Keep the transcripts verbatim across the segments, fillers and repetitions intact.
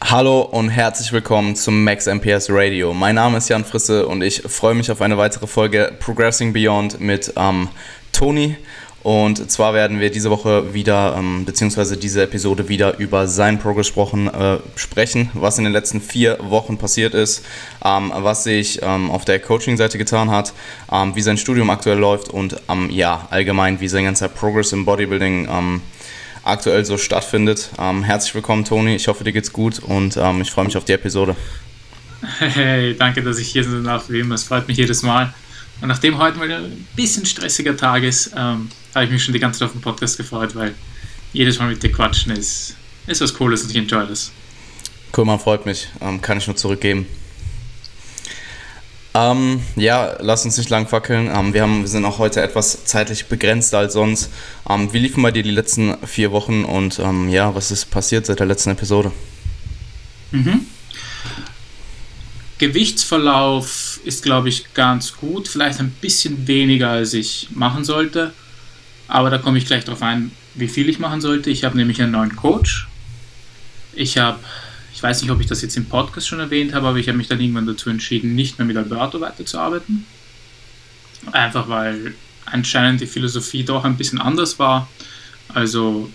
Hallo und herzlich willkommen zum Max M P S Radio. Mein Name ist Jan Frisse und ich freue mich auf eine weitere Folge Progressing Beyond mit ähm, Toni. Und zwar werden wir diese Woche wieder, ähm, beziehungsweise diese Episode wieder über sein Progress sprechen, äh, sprechen, was in den letzten vier Wochen passiert ist, ähm, was sich ähm, auf der Coaching-Seite getan hat, ähm, wie sein Studium aktuell läuft und ähm, ja, allgemein, wie sein ganzer Progress im Bodybuilding ähm, aktuell so stattfindet. Ähm, herzlich willkommen, Toni. Ich hoffe, dir geht's gut und ähm, ich freue mich auf die Episode. Hey, danke, dass ich hier sein darf. Wie immer, es freut mich jedes Mal. Und nachdem heute mal ein bisschen stressiger Tag ist, ähm, habe ich mich schon die ganze Zeit auf den Podcast gefreut, weil jedes Mal mit dir quatschen ist, ist was Cooles und ich enjoy das. Cool, man, freut mich. Ähm, kann ich nur zurückgeben. Ähm, ja, lass uns nicht lang fackeln. Ähm, wir, haben, wir sind auch heute etwas zeitlich begrenzter als sonst. Ähm, wie liefen bei dir die letzten vier Wochen und ähm, ja, was ist passiert seit der letzten Episode? Mhm. Gewichtsverlauf ist, glaube ich, ganz gut. Vielleicht ein bisschen weniger, als ich machen sollte. Aber da komme ich gleich drauf ein, wie viel ich machen sollte. Ich habe nämlich einen neuen Coach. Ich habe... Ich weiß nicht, ob ich das jetzt im Podcast schon erwähnt habe, aber ich habe mich dann irgendwann dazu entschieden, nicht mehr mit Alberto weiterzuarbeiten. Einfach weil anscheinend die Philosophie doch ein bisschen anders war. Also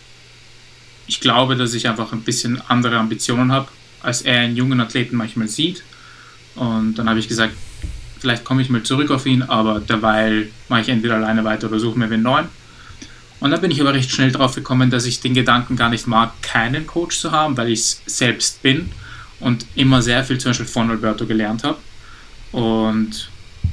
ich glaube, dass ich einfach ein bisschen andere Ambitionen habe, als er einen jungen Athleten manchmal sieht. Und dann habe ich gesagt, vielleicht komme ich mal zurück auf ihn, aber derweil mache ich entweder alleine weiter oder suche mir einen neuen. Und dann bin ich aber recht schnell drauf gekommen, dass ich den Gedanken gar nicht mag, keinen Coach zu haben, weil ich es selbst bin und immer sehr viel zum Beispiel von Alberto gelernt habe. Und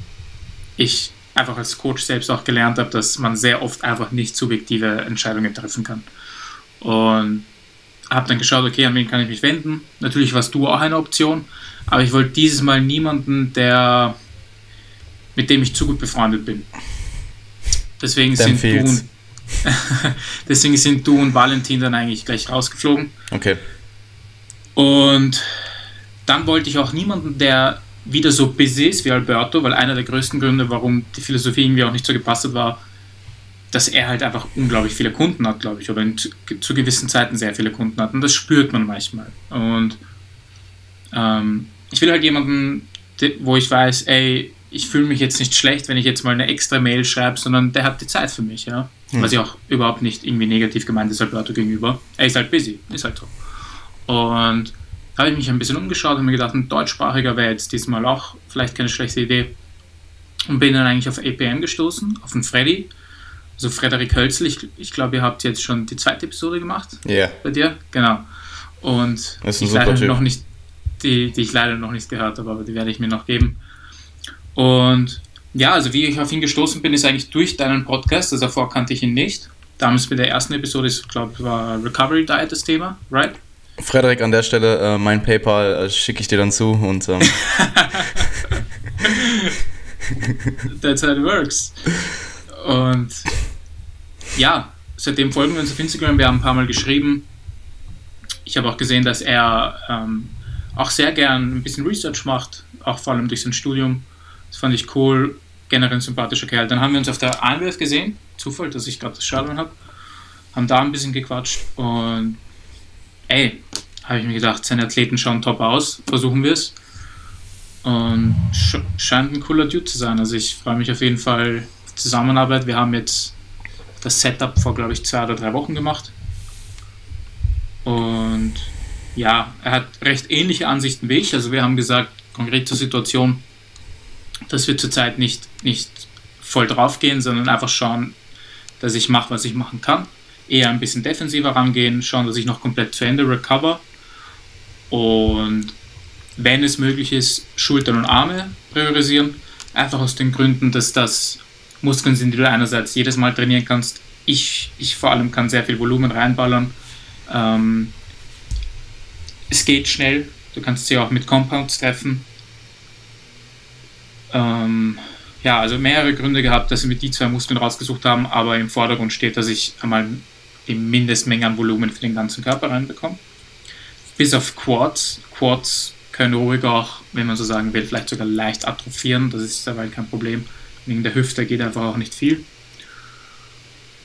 ich einfach als Coach selbst auch gelernt habe, dass man sehr oft einfach nicht subjektive Entscheidungen treffen kann. Und habe dann geschaut, okay, an wen kann ich mich wenden? Natürlich warst du auch eine Option, aber ich wollte dieses Mal niemanden, der mit dem ich zu gut befreundet bin. Deswegen Dem sind fehlt's. du und Deswegen sind du und Valentin dann eigentlich gleich rausgeflogen. Okay. Und dann wollte ich auch niemanden, der wieder so busy ist wie Alberto, weil einer der größten Gründe, warum die Philosophie irgendwie auch nicht so gepasst hat, war, dass er halt einfach unglaublich viele Kunden hat, glaube ich, oder in, zu, zu gewissen Zeiten sehr viele Kunden hat. Und das spürt man manchmal. Und ähm, ich will halt jemanden, wo ich weiß, ey, ich fühle mich jetzt nicht schlecht, wenn ich jetzt mal eine extra Mail schreibe, sondern der hat die Zeit für mich, ja. Hm. Was ja auch überhaupt nicht irgendwie negativ gemeint ist Alberto gegenüber. Er ist halt busy, ist halt so. Und da habe ich mich ein bisschen umgeschaut und mir gedacht, ein deutschsprachiger wäre jetzt diesmal auch vielleicht keine schlechte Idee. Und bin dann eigentlich auf A P M gestoßen, auf den Freddy, also Frederik Hölzl. Ich, ich glaube, ihr habt jetzt schon die zweite Episode gemacht. Ja. Yeah. Bei dir, genau. Und das ist ein ich super leider Typ. noch nicht, die, die ich leider noch nicht gehört habe, aber die werde ich mir noch geben. Und ja, also wie ich auf ihn gestoßen bin, ist eigentlich durch deinen Podcast. Also davor kannte ich ihn nicht. Damals bei der ersten Episode, ich glaube, war Recovery Diet das Thema, right? Frederik, an der Stelle, äh, mein PayPal äh, schicke ich dir dann zu und ähm That's how it works. Und ja, seitdem folgen wir uns auf Instagram. Wir haben ein paar Mal geschrieben. Ich habe auch gesehen, dass er ähm, auch sehr gern ein bisschen Research macht, auch vor allem durch sein Studium. Das fand ich cool, generell ein sympathischer Kerl. Dann haben wir uns auf der I N W F gesehen, Zufall, dass ich gerade das Shadowrun habe, haben da ein bisschen gequatscht und ey, habe ich mir gedacht, seine Athleten schauen top aus, versuchen wir es. Und sch- scheint ein cooler Dude zu sein. Also ich freue mich auf jeden Fall auf die Zusammenarbeit. Wir haben jetzt das Setup vor, glaube ich, zwei oder drei Wochen gemacht. Und ja, er hat recht ähnliche Ansichten wie ich. Also wir haben gesagt, konkret zur Situation, dass wir zurzeit nicht, nicht voll drauf gehen, sondern einfach schauen, dass ich mache, was ich machen kann. Eher ein bisschen defensiver rangehen, schauen, dass ich noch komplett zu Ende recover. Und wenn es möglich ist, Schultern und Arme priorisieren. Einfach aus den Gründen, dass das Muskeln sind, die du einerseits jedes Mal trainieren kannst. Ich, ich vor allem kann sehr viel Volumen reinballern. Ähm, es geht schnell. Du kannst sie auch mit Compounds treffen. Ähm, ja, also mehrere Gründe gehabt, dass wir die zwei Muskeln rausgesucht haben, aber im Vordergrund steht, dass ich einmal die Mindestmenge an Volumen für den ganzen Körper reinbekomme. Bis auf Quads. Quads können ruhig auch, wenn man so sagen will, vielleicht sogar leicht atrophieren. Das ist dabei kein Problem. Wegen der Hüfte geht einfach auch nicht viel.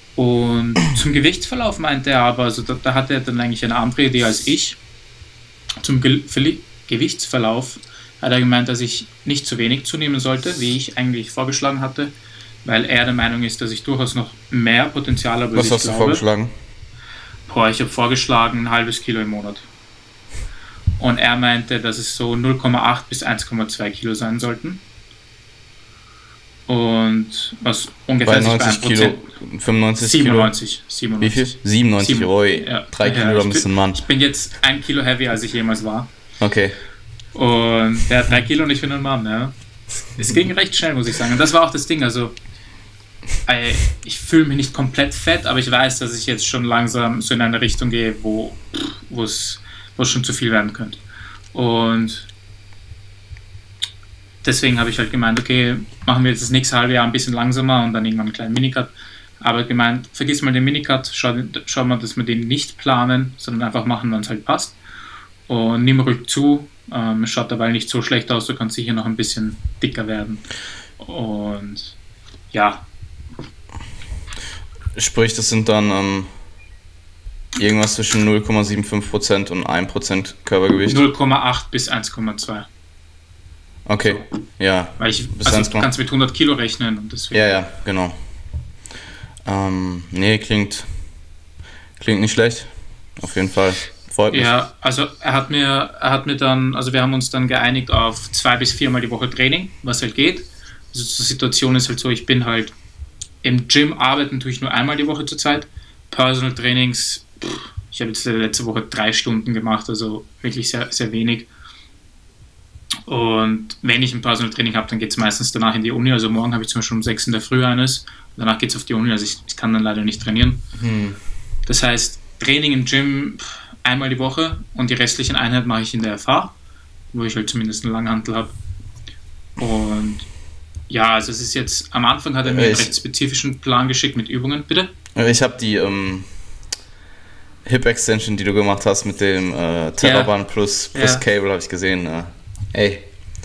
Und zum Gewichtsverlauf meinte er aber, also da, da hatte er dann eigentlich eine andere Idee als ich. zum Ge Verli Gewichtsverlauf hat er gemeint, dass ich nicht zu wenig zunehmen sollte, wie ich eigentlich vorgeschlagen hatte, weil er der Meinung ist, dass ich durchaus noch mehr Potenzial habe. Was hast du vorgeschlagen? Boah, ich habe vorgeschlagen ein halbes Kilo im Monat. Und er meinte, dass es so null Komma acht bis eins Komma zwei Kilo sein sollten. Und was ungefähr bei neunzig Kilo, fünfundneunzig siebenundneunzig, Kilo. siebenundneunzig. Wie viel? siebenundneunzig, Sieben, oi. ja. Drei Kilo, ja, da bist du ein Mann. Ich bin jetzt ein Kilo heavier, als ich jemals war. Okay. Und der hat drei Kilo und ich bin ein Mann, ja. Es ging recht schnell, muss ich sagen. Und das war auch das Ding, also ich fühle mich nicht komplett fett, aber ich weiß, dass ich jetzt schon langsam so in eine Richtung gehe, wo es schon zu viel werden könnte. Und deswegen habe ich halt gemeint, okay, machen wir jetzt das nächste halbe Jahr ein bisschen langsamer und dann irgendwann einen kleinen Minicut. Aber gemeint, vergiss mal den Minicut, schau, schau mal, dass wir den nicht planen, sondern einfach machen, wann es halt passt. Und nimm ruhig zu, ähm, es schaut dabei nicht so schlecht aus, du kannst sicher noch ein bisschen dicker werden. Und ja. Sprich, das sind dann ähm, irgendwas zwischen null Komma fünfundsiebzig Prozent und ein Prozent Körpergewicht? null Komma acht bis eins Komma zwei. Okay, so. Ja. Weil ich, also du kannst mit hundert Kilo rechnen. Und deswegen. Ja, ja, genau. Ähm, nee, klingt, klingt nicht schlecht. Auf jeden Fall. Freut mich. Ja, also er hat mir, er hat mir dann, also wir haben uns dann geeinigt auf zwei bis viermal die Woche Training, was halt geht. Also die Situation ist halt so, ich bin halt im Gym arbeiten tue ich nur einmal die Woche zurzeit. Personal Trainings, pff, ich habe jetzt letzte Woche drei Stunden gemacht, also wirklich sehr, sehr wenig. Und wenn ich ein Personal Training habe, dann geht es meistens danach in die Uni. Also morgen habe ich zum Beispiel um sechs in der Früh eines. Danach geht es auf die Uni, also ich, ich kann dann leider nicht trainieren. Hm. Das heißt, Training im Gym einmal die Woche und die restlichen Einheiten mache ich in der F H, wo ich halt zumindest einen Langhantel habe. Und ja, also es ist jetzt, am Anfang hat er mir ich, einen recht spezifischen Plan geschickt mit Übungen, bitte. Ich habe die ähm, Hip Extension, die du gemacht hast mit dem äh, Terraband ja. plus, plus ja. Cable, habe ich gesehen. Äh, ey,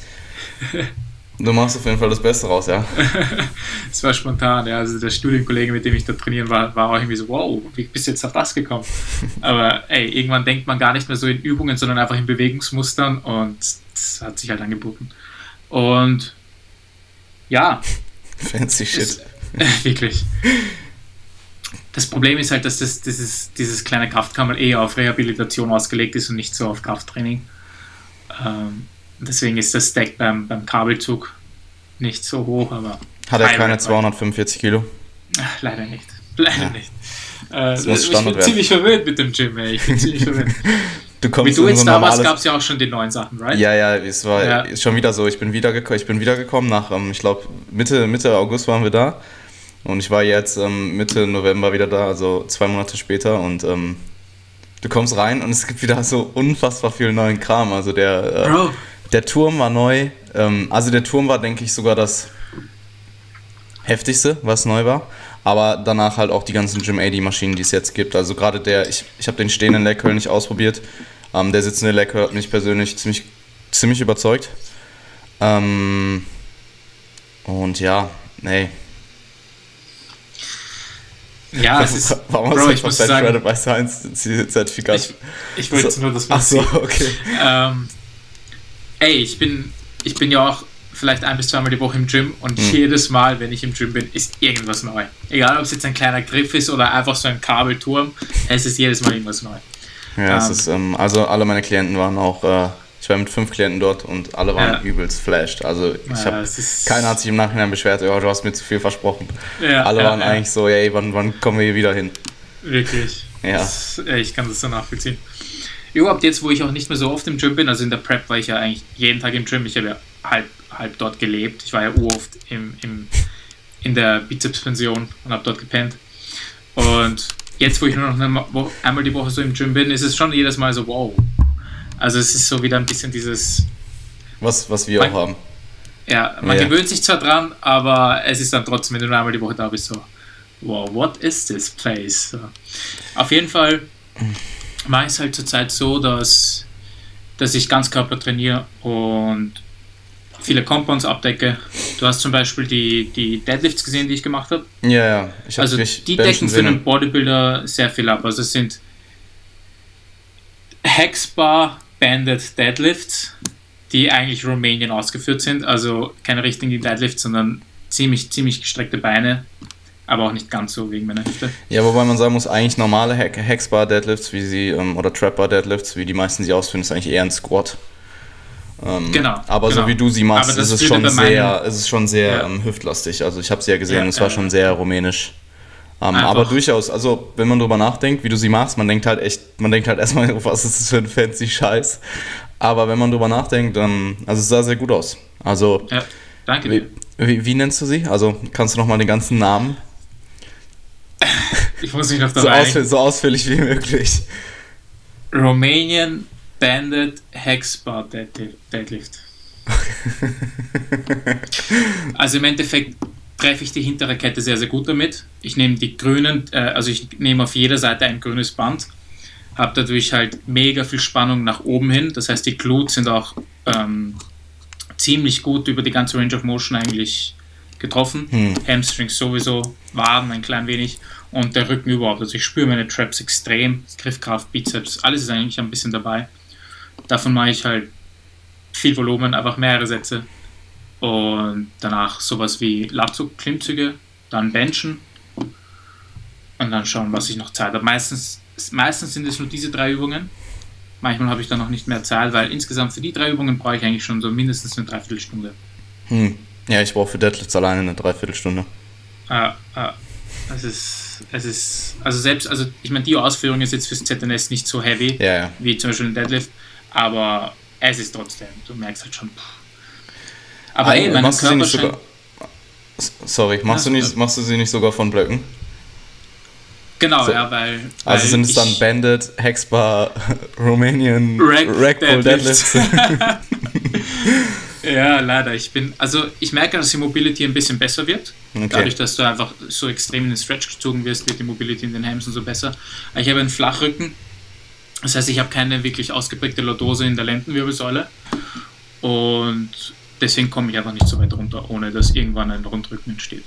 du machst auf jeden Fall das Beste raus, ja. Es war spontan, ja. Also der Studienkollege, mit dem ich da trainieren war, war auch irgendwie so, wow, wie bist du jetzt auf das gekommen? Aber ey, irgendwann denkt man gar nicht mehr so in Übungen, sondern einfach in Bewegungsmustern und das hat sich halt angeboten. Und ja. Fancy shit. Ist, äh, wirklich. Das Problem ist halt, dass das, dieses, dieses kleine Kraftkammer eh auf Rehabilitation ausgelegt ist und nicht so auf Krafttraining. Ähm, deswegen ist das Stack beim, beim Kabelzug nicht so hoch, aber... Hat er keine zweihundertfünfundvierzig Kilo? Ach, leider nicht. Leider ja. nicht. Äh, das muss ich Standard bin ziemlich verwirrt mit dem Gym, ey. Ich bin ziemlich verwirrt. Du kommst Wie du jetzt so da warst, gab es ja auch schon die neuen Sachen, right? Ja, ja, es war ja. schon wieder so. Ich bin wiedergekommen, ich bin wiedergekommen nach, ähm, ich glaube, Mitte, Mitte August waren wir da. Und ich war jetzt ähm, Mitte November wieder da, also zwei Monate später. Und ähm, du kommst rein und es gibt wieder so unfassbar viel neuen Kram. Also der, äh, Bro. der Turm war neu. Ähm, also der Turm war, denke ich, sogar das heftigste, was neu war. Aber danach halt auch die ganzen Gym A D-Maschinen, die es jetzt gibt. Also gerade der, ich, ich habe den stehenden Leg Curl nicht ausprobiert. Ähm, der sitzende Leg Curl hat mich persönlich ziemlich, ziemlich überzeugt. Ähm, und ja, nee. Ja, es ist, warum Bro, hast du ich muss dein sagen, Shredder by Science Zertifikat? Ich, ich wollte so, nur das Ach so, okay. Ähm, ey, ich bin, ich bin ja auch vielleicht ein bis zweimal die Woche im Gym und hm. jedes Mal, wenn ich im Gym bin, ist irgendwas neu. Egal, ob es jetzt ein kleiner Griff ist oder einfach so ein Kabelturm, es ist jedes Mal irgendwas neu. Ja, ähm, es ist, ähm, also alle meine Klienten waren auch, äh, ich war mit fünf Klienten dort und alle waren ja. übelst flashed. Also ich ja, hab, keiner hat sich im Nachhinein beschwert, oh, du hast mir zu viel versprochen. Ja, alle ja, waren ja. eigentlich so, ey, wann, wann kommen wir hier wieder hin? Wirklich. Ja. Das, ich kann das so nachvollziehen. Überhaupt jetzt, wo ich auch nicht mehr so oft im Gym bin, also in der Prep war ich ja eigentlich jeden Tag im Gym, ich habe ja halb, halb dort gelebt. Ich war ja uroft im, im, in der Bizepspension und habe dort gepennt. Und jetzt, wo ich nur noch eine Woche, einmal die Woche so im Gym bin, ist es schon jedes Mal so, wow. Also es ist so wieder ein bisschen dieses... Was, was wir man, auch haben. Ja, man ja. gewöhnt sich zwar dran, aber es ist dann trotzdem, wenn du nur einmal die Woche da bist, so, wow, what is this place? So. Auf jeden Fall mache ich es halt zurzeit so, dass, dass ich Ganzkörper trainiere und viele Compounds abdecke. Du hast zum Beispiel die, die Deadlifts gesehen, die ich gemacht habe. Ja, ja. Ich also die decken für einen Bodybuilder sehr viel ab. Also es sind Hexbar, Banded Deadlifts, die eigentlich Romanian ausgeführt sind, also keine richtigen Deadlifts, sondern ziemlich, ziemlich gestreckte Beine, aber auch nicht ganz so wegen meiner Hüfte. Ja, wobei man sagen muss, eigentlich normale Hexbar Deadlifts, wie sie, ähm, oder Trapbar Deadlifts, wie die meisten sie ausführen, ist eigentlich eher ein Squat. Ähm, genau. Aber genau. so wie du sie machst, ist es, schon sehr, ist es schon sehr ja. ähm, hüftlastig. Also ich habe sie ja gesehen, ja, es war ja, schon ja. sehr rumänisch. Um, aber durchaus, also wenn man drüber nachdenkt, wie du sie machst, man denkt halt echt, man denkt halt erstmal, was ist das für ein fancy Scheiß. Aber wenn man drüber nachdenkt, dann, also es sah sehr gut aus. Also, ja, danke dir. Wie, wie, wie nennst du sie? Also kannst du nochmal den ganzen Namen? Ich muss mich noch da so, ausfüll, so ausführlich wie möglich. Romanian Banded Hexbar Deadlift. Also im Endeffekt treffe ich die hintere Kette sehr, sehr gut damit. Ich nehme die grünen, äh, also ich nehme auf jeder Seite ein grünes Band, habe dadurch halt mega viel Spannung nach oben hin. Das heißt, die Glutes sind auch ähm, ziemlich gut über die ganze Range of Motion eigentlich getroffen. Hm. Hamstrings sowieso, Waden ein klein wenig und der Rücken überhaupt. Also ich spüre meine Traps extrem, Griffkraft, Bizeps, alles ist eigentlich ein bisschen dabei. Davon mache ich halt viel Volumen, einfach mehrere Sätze. Und danach sowas wie Latzug, Klimmzüge, dann Benchen und dann schauen, was ich noch Zeit habe. Meistens, meistens sind es nur diese drei Übungen. Manchmal habe ich dann noch nicht mehr Zeit, weil insgesamt für die drei Übungen brauche ich eigentlich schon so mindestens eine Dreiviertelstunde. Hm. Ja, ich brauche für Deadlifts alleine eine Dreiviertelstunde. Ah, ah. Es ist, es ist, also selbst, also ich meine, die Ausführung ist jetzt fürs Z N S nicht so heavy, ja, ja. wie zum Beispiel ein Deadlift, aber es ist trotzdem, du merkst halt schon, pff. Aber ey, mein machst Körper du sie nicht sogar, Sorry, machst, ja, du nicht, machst du sie nicht sogar von Blöcken? Genau, so. ja, weil, weil... Also sind es dann Banded, Hexbar, Romanian, Rackpull Deadlifts? Ja, leider. Ich bin, also ich merke, dass die Mobility ein bisschen besser wird. Okay. Dadurch, dass du einfach so extrem in den Stretch gezogen wirst, wird die Mobility in den Hamstrings so besser. Ich habe einen Flachrücken. Das heißt, ich habe keine wirklich ausgeprägte Lordose in der Lendenwirbelsäule. Und deswegen komme ich einfach nicht so weit runter, ohne dass irgendwann ein Rundrücken entsteht.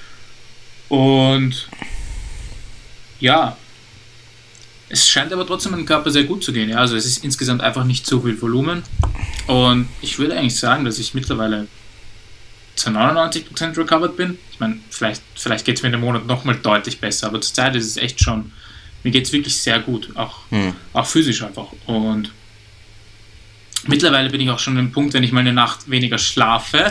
Und ja, es scheint aber trotzdem meinem Körper sehr gut zu gehen. Ja? Also es ist insgesamt einfach nicht so viel Volumen. Und ich würde eigentlich sagen, dass ich mittlerweile zu neunundneunzig Prozent recovered bin. Ich meine, vielleicht, vielleicht geht es mir in einem Monat nochmal deutlich besser, aber zurzeit ist es echt schon, mir geht es wirklich sehr gut, auch, hm. auch physisch einfach. Und mittlerweile bin ich auch schon an dem Punkt, wenn ich mal eine Nacht weniger schlafe,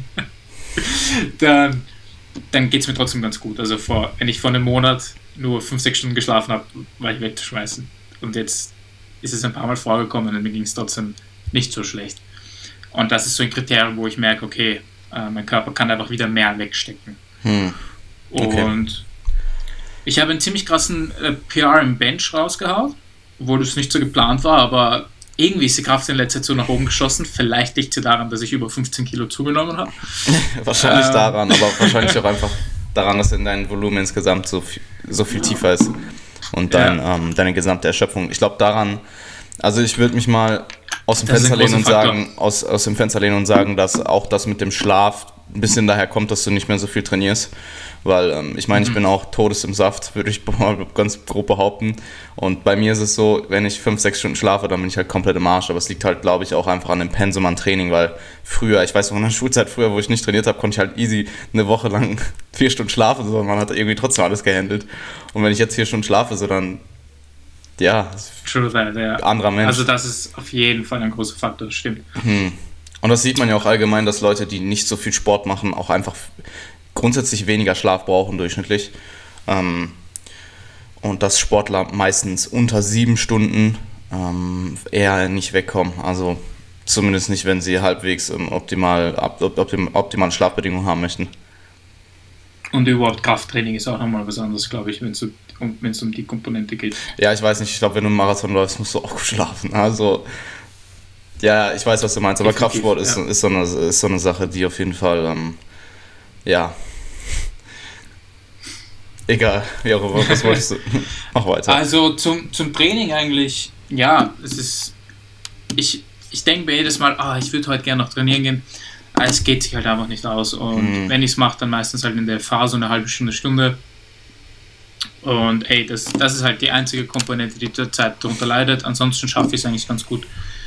dann, dann geht es mir trotzdem ganz gut. Also vor, wenn ich vor einem Monat nur fünf, sechs Stunden geschlafen habe, war ich wegzuschmeißen. Und jetzt ist es ein paar Mal vorgekommen und mir ging es trotzdem nicht so schlecht. Und das ist so ein Kriterium, wo ich merke, okay, äh, mein Körper kann einfach wieder mehr wegstecken. Hm. Okay. Und ich habe einen ziemlich krassen äh, P R im Bench rausgehauen, obwohl das nicht so geplant war, aber irgendwie ist die Kraft in letzter Zeit so nach oben geschossen. Vielleicht liegt es ja daran, dass ich über fünfzehn Kilo zugenommen habe. Wahrscheinlich ähm. daran, aber wahrscheinlich auch einfach daran, dass in dein Volumen insgesamt so viel, so viel tiefer ist und dein, ja. ähm, deine gesamte Erschöpfung. Ich glaube daran, also ich würde mich mal aus dem Fenster lehnen und sagen, aus, aus dem Fenster lehnen und sagen, dass auch das mit dem Schlaf ein bisschen daher kommt, dass du nicht mehr so viel trainierst, weil ähm, ich meine, mhm. ich bin auch todes im Saft, würde ich mal ganz grob behaupten, und bei mir ist es so, wenn ich fünf, sechs Stunden schlafe, dann bin ich halt komplett im Arsch, aber es liegt halt, glaube ich, auch einfach an dem Pensum an Training, weil früher, ich weiß noch in der Schulzeit früher, wo ich nicht trainiert habe, konnte ich halt easy eine Woche lang vier Stunden schlafen, so, man hat irgendwie trotzdem alles gehandelt, und wenn ich jetzt vier Stunden schlafe, so dann ja, True that, ja. anderer Mensch. Also das ist auf jeden Fall ein großer Faktor, das stimmt. Hm. Und das sieht man ja auch allgemein, dass Leute, die nicht so viel Sport machen, auch einfach grundsätzlich weniger Schlaf brauchen durchschnittlich. Ähm, und dass Sportler meistens unter sieben Stunden ähm, eher nicht wegkommen. Also zumindest nicht, wenn sie halbwegs ähm, optimal, optim, optimale Schlafbedingungen haben möchten. Und überhaupt Krafttraining ist auch nochmal was anderes, glaube ich, wenn es um, um die Komponente geht. Ja, ich weiß nicht, ich glaube, wenn du einen Marathon läufst, musst du auch gut schlafen. Also, ja, ich weiß, was du meinst, aber Definitiv, Kraftsport ist, ja. ist, so eine, ist so eine Sache, die auf jeden Fall, ähm, ja, egal, wie auch immer, was wolltest du? Mach weiter. Also zum, zum Training eigentlich, ja, es ist, ich, ich denke mir jedes Mal, ah, ich würde heute gerne noch trainieren gehen. Es geht sich halt einfach nicht aus, und mhm. wenn ich es mache, dann meistens halt in der Phase eine halbe Stunde, Stunde, und ey, das, das ist halt die einzige Komponente, die zurzeit darunter leidet. Ansonsten schaffe ich es eigentlich ganz gut,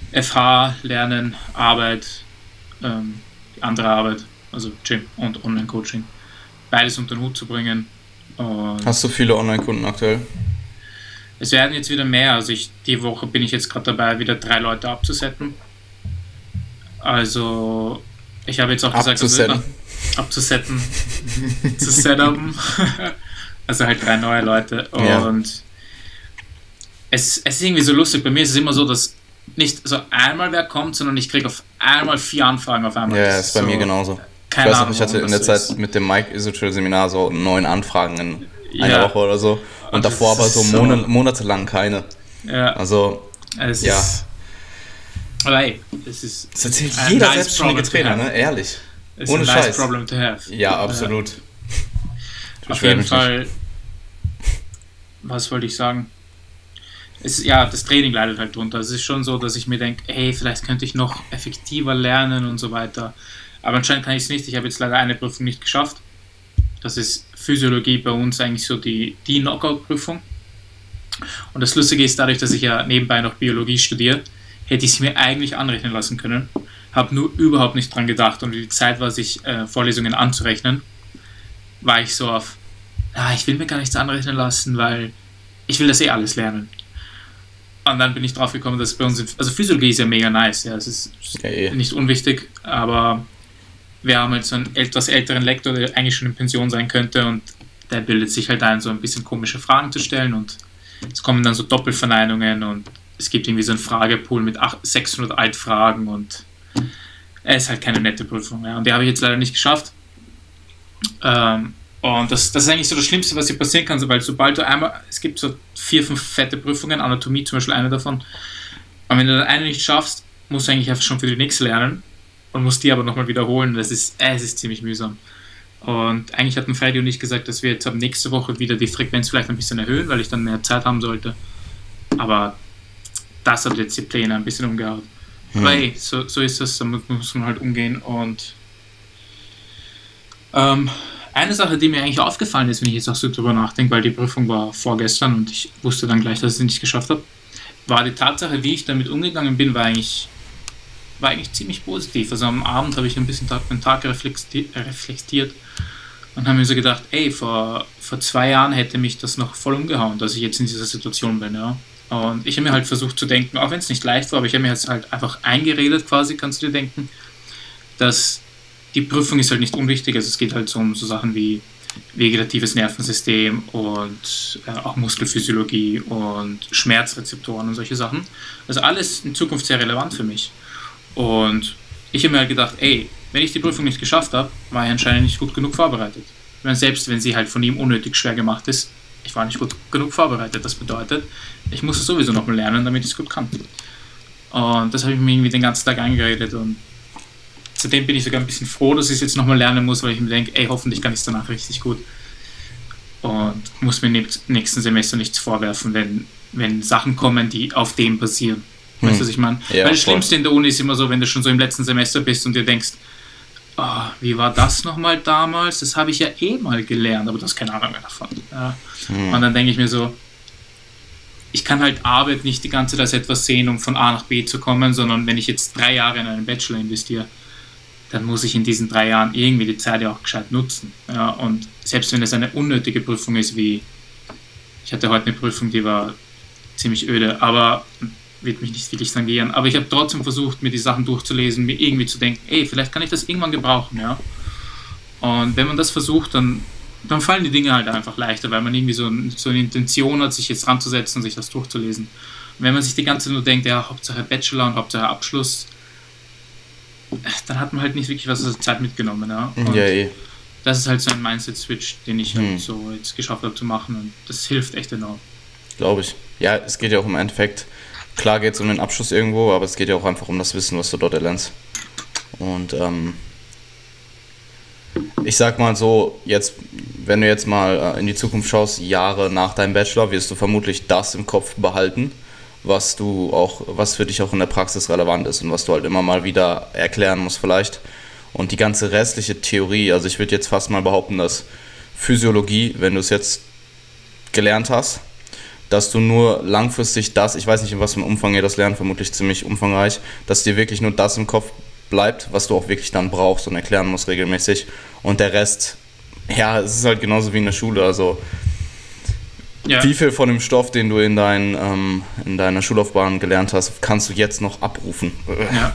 F H, Lernen, Arbeit, ähm, die andere Arbeit, also Gym und Online-Coaching, beides unter den Hut zu bringen. Und hast du viele Online-Kunden aktuell? es werden jetzt wieder mehr, also ich, die Woche bin ich jetzt gerade dabei, wieder drei Leute abzusetzen. Also ich habe jetzt auch gesagt, Abzusetten. also, abzusetzen, zu setupen. Also halt drei neue Leute. Und Ja. es, es ist irgendwie so lustig. Bei mir ist es immer so, dass nicht so einmal wer kommt, sondern ich kriege auf einmal vier Anfragen auf einmal. Ja, Das ist bei so, mir genauso. Keine Ich weiß noch, Ahnung, ich hatte warum in der das Zeit so ist. mit dem Mike Isotrill Seminar so neun Anfragen in einer Ja. Woche oder so. Und, Und das davor aber ist so, so- Monat, monatelang keine. Ja, Also, es ja. ist. Aber ey, es ist. das erzählt ein jeder nice selbstständige problem to Trainer, have. ne? Ehrlich. Es ist Ohne ein nice Scheiß. problem to have. Ja, absolut. Ich Auf beschwer jeden mich Fall. Was wollte ich sagen? Es, ja, das Training leidet halt drunter. Es ist schon so, dass ich mir denke, hey, vielleicht könnte ich noch effektiver lernen und so weiter. Aber anscheinend kann ich es nicht. Ich habe jetzt leider eine Prüfung nicht geschafft. Das ist Physiologie bei uns eigentlich so die, die Knockout-Prüfung. Und das Lustige ist, dadurch, dass ich ja nebenbei noch Biologie studiere, hätte ich es mir eigentlich anrechnen lassen können. Habe nur überhaupt nicht dran gedacht. Und die Zeit war, sich äh, Vorlesungen anzurechnen, war ich so auf, ah, ich will mir gar nichts anrechnen lassen, weil ich will das eh alles lernen. Und dann bin ich drauf gekommen, dass bei uns, also Physiologie ist ja mega nice, ja, es ist Ja, eh. nicht unwichtig, aber wir haben halt so einen etwas älteren Lektor, der eigentlich schon in Pension sein könnte, und der bildet sich halt ein, so ein bisschen komische Fragen zu stellen, und es kommen dann so Doppelverneinungen und es gibt irgendwie so einen Fragepool mit sechshundert Altfragen, und es ist halt keine nette Prüfung, ja, und die habe ich jetzt leider nicht geschafft. Ähm, und das, das ist eigentlich so das Schlimmste, was dir passieren kann, weil sobald du einmal, es gibt so vier, fünf fette Prüfungen, Anatomie zum Beispiel eine davon, und wenn du dann eine nicht schaffst, musst du eigentlich einfach schon für die nächste lernen und musst die aber nochmal wiederholen. Das ist, äh, es ist ziemlich mühsam. Und eigentlich hatten Freddy und ich gesagt, dass wir jetzt ab nächste Woche wieder die Frequenz vielleicht ein bisschen erhöhen, weil ich dann mehr Zeit haben sollte. Aber das hat jetzt die Pläne ein bisschen umgehauen. Hm. Aber ey, so, so ist das, damit muss man halt umgehen. Und ähm, eine Sache, die mir eigentlich aufgefallen ist, wenn ich jetzt auch so drüber nachdenke, weil die Prüfung war vorgestern und ich wusste dann gleich, dass ich sie nicht geschafft habe, war die Tatsache, wie ich damit umgegangen bin, war eigentlich, war eigentlich ziemlich positiv. Also am Abend habe ich ein bisschen Tag, den Tag reflektiert, reflektiert und habe mir so gedacht, ey, vor, vor zwei Jahren hätte mich das noch voll umgehauen, dass ich jetzt in dieser Situation bin. Ja. Und ich habe mir halt versucht zu denken, auch wenn es nicht leicht war, aber ich habe mir jetzt halt einfach eingeredet quasi, kannst du dir denken, dass die Prüfung ist halt nicht unwichtig, also es geht halt so um so Sachen wie vegetatives Nervensystem und äh, auch Muskelphysiologie und Schmerzrezeptoren und solche Sachen. Also alles in Zukunft sehr relevant für mich. Und ich habe mir halt gedacht, ey, wenn ich die Prüfung nicht geschafft habe, war ich anscheinend nicht gut genug vorbereitet. Ich meine, selbst wenn sie halt von ihm unnötig schwer gemacht ist, ich war nicht gut genug vorbereitet. Das bedeutet, ich muss es sowieso nochmal lernen, damit ich es gut kann. Und das habe ich mir irgendwie den ganzen Tag eingeredet, und seitdem bin ich sogar ein bisschen froh, dass ich es jetzt nochmal lernen muss, weil ich mir denke, ey, hoffentlich kann ich es danach richtig gut. Und muss mir im nächsten Semester nichts vorwerfen, wenn, wenn Sachen kommen, die auf dem basieren. Hm. Weißt du, was ich meine? Ja, weil das voll. Schlimmste in der Uni ist immer so, wenn du schon so im letzten Semester bist und dir denkst, oh, wie war das nochmal damals? Das habe ich ja eh mal gelernt, aber du hast keine Ahnung mehr davon. Ja. Hm. Und dann denke ich mir so, ich kann halt Arbeit nicht die ganze Zeit als etwas sehen, um von A nach B zu kommen, sondern wenn ich jetzt drei Jahre in einen Bachelor investiere, dann muss ich in diesen drei Jahren irgendwie die Zeit ja auch gescheit nutzen. Ja, und selbst wenn es eine unnötige Prüfung ist, wie ich hatte heute eine Prüfung, die war ziemlich öde, aber wird mich nicht wirklich tangieren. Aber ich habe trotzdem versucht, mir die Sachen durchzulesen, mir irgendwie zu denken, ey, vielleicht kann ich das irgendwann gebrauchen. Ja? Und wenn man das versucht, dann, dann fallen die Dinge halt einfach leichter, weil man irgendwie so, so eine Intention hat, sich jetzt ranzusetzen und sich das durchzulesen. Und wenn man sich die ganze Zeit nur denkt, ja, Hauptsache Bachelor und Hauptsache Abschluss, dann hat man halt nicht wirklich was aus der Zeit mitgenommen. Ja, und Ja, eh. das ist halt so ein Mindset-Switch, den ich Hm. halt so jetzt geschafft habe zu machen, und das hilft echt enorm. Glaube ich. Ja, es geht ja auch im Endeffekt, klar geht es um den Abschluss irgendwo, aber es geht ja auch einfach um das Wissen, was du dort erlernst. Und ähm, ich sag mal so, jetzt, wenn du jetzt mal in die Zukunft schaust, Jahre nach deinem Bachelor, wirst du vermutlich das im Kopf behalten, was du auch, was für dich auch in der Praxis relevant ist und was du halt immer mal wieder erklären musst vielleicht. Und die ganze restliche Theorie, also ich würde jetzt fast mal behaupten, dass Physiologie, wenn du es jetzt gelernt hast, dass du nur langfristig das, ich weiß nicht, in was für einem Umfang ihr das lernt, vermutlich ziemlich umfangreich, dass dir wirklich nur das im Kopf bleibt, was du auch wirklich dann brauchst und erklären musst regelmäßig. Und der Rest, ja, es ist halt genauso wie in der Schule, also ja. Wie viel von dem Stoff, den du in, dein, ähm, in deiner Schullaufbahn gelernt hast, kannst du jetzt noch abrufen? Ja.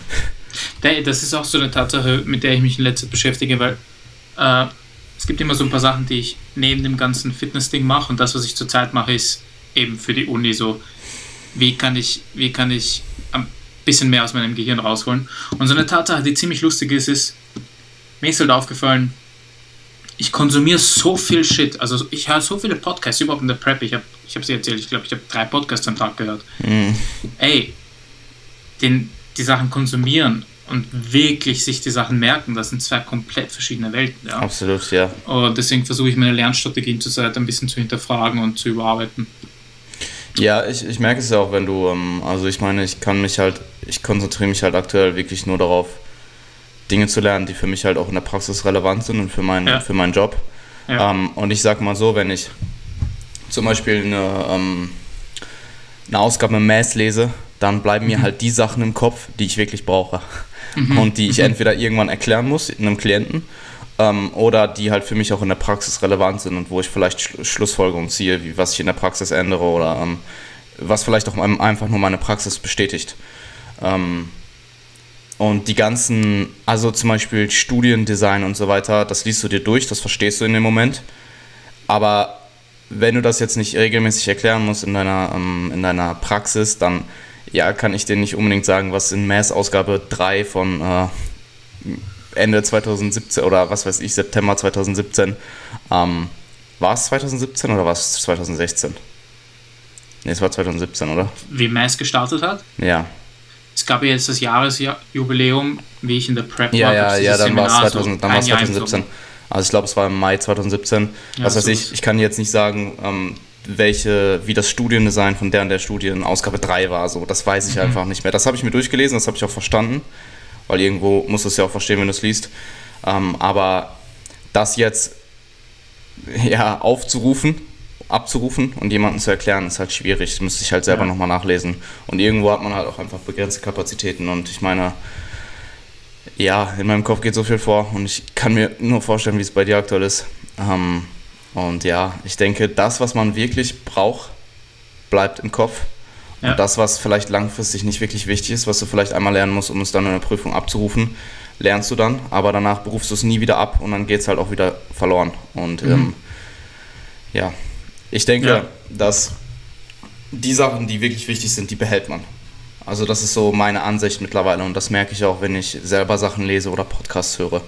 Das ist auch so eine Tatsache, mit der ich mich in letzter Zeit beschäftige, weil äh, es gibt immer so ein paar Sachen, die ich neben dem ganzen Fitness-Ding mache, und das, was ich zurzeit mache, ist eben für die Uni so, wie kann ich, wie kann ich ein bisschen mehr aus meinem Gehirn rausholen. Und so eine Tatsache, die ziemlich lustig ist, ist, mir ist halt aufgefallen, ich konsumiere so viel Shit, also ich höre so viele Podcasts, überhaupt in der Prep, ich habe ich hab sie erzählt, ich glaube, ich habe drei Podcasts am Tag gehört. Mhm. Ey, den, die Sachen konsumieren und wirklich sich die Sachen merken, das sind zwei komplett verschiedene Welten. Ja? Absolut, ja. Und deswegen versuche ich meine Lernstrategien zurzeit ein bisschen zu hinterfragen und zu überarbeiten. Ja, ich, ich merke es ja auch, wenn du, ähm, also ich meine, ich kann mich halt, ich konzentriere mich halt aktuell wirklich nur darauf, Dinge zu lernen, die für mich halt auch in der Praxis relevant sind und für, mein, ja. für meinen Job. Ja. Ähm, und ich sag mal so, wenn ich zum Beispiel eine, ähm, eine Ausgabe im Mass lese, dann bleiben mhm. mir halt die Sachen im Kopf, die ich wirklich brauche. Mhm. Und die ich mhm. entweder irgendwann erklären muss, einem Klienten, ähm, oder die halt für mich auch in der Praxis relevant sind und wo ich vielleicht Sch- Schlussfolgerungen ziehe, wie was ich in der Praxis ändere oder ähm, was vielleicht auch einfach nur meine Praxis bestätigt. Ähm, Und die ganzen, also zum Beispiel Studiendesign und so weiter, das liest du dir durch, das verstehst du in dem Moment. Aber wenn du das jetzt nicht regelmäßig erklären musst in deiner, ähm, in deiner Praxis, dann ja, kann ich dir nicht unbedingt sagen, was in Mass Ausgabe drei von äh, Ende zwanzig siebzehn oder was weiß ich, September zwanzig siebzehn, ähm, war es zwanzig siebzehn oder war es zwanzig sechzehn? Ne, es war zwanzig siebzehn, oder? Wie Mass gestartet hat? Ja. Es gab ja jetzt das Jahresjubiläum, wie ich in der Prep ja, war. Ja, ja, dann war es zweitausend, dann zwanzig siebzehn. So. Also ich glaube, es war im Mai zwanzig siebzehn. Ja, was weiß so ich, ich kann jetzt nicht sagen, ähm, welche, wie das Studiendesign von der und der Studie in Ausgabe drei war. So, das weiß ich mhm. einfach nicht mehr. Das habe ich mir durchgelesen, das habe ich auch verstanden, weil irgendwo musst du es ja auch verstehen, wenn du es liest. Ähm, aber das jetzt ja, aufzurufen, abzurufen und jemandem zu erklären, ist halt schwierig. Das müsste ich halt selber ja. nochmal nachlesen. Und irgendwo hat man halt auch einfach begrenzte Kapazitäten. Und ich meine, ja, in meinem Kopf geht so viel vor und ich kann mir nur vorstellen, wie es bei dir aktuell ist. Ähm, und ja, ich denke, das, was man wirklich braucht, bleibt im Kopf. Ja. Und das, was vielleicht langfristig nicht wirklich wichtig ist, was du vielleicht einmal lernen musst, um es dann in der Prüfung abzurufen, lernst du dann, aber danach berufst du es nie wieder ab und dann geht es halt auch wieder verloren. Und mhm. ähm, ja, ich denke, ja. dass die Sachen, die wirklich wichtig sind, die behält man. Also das ist so meine Ansicht mittlerweile und das merke ich auch, wenn ich selber Sachen lese oder Podcasts höre.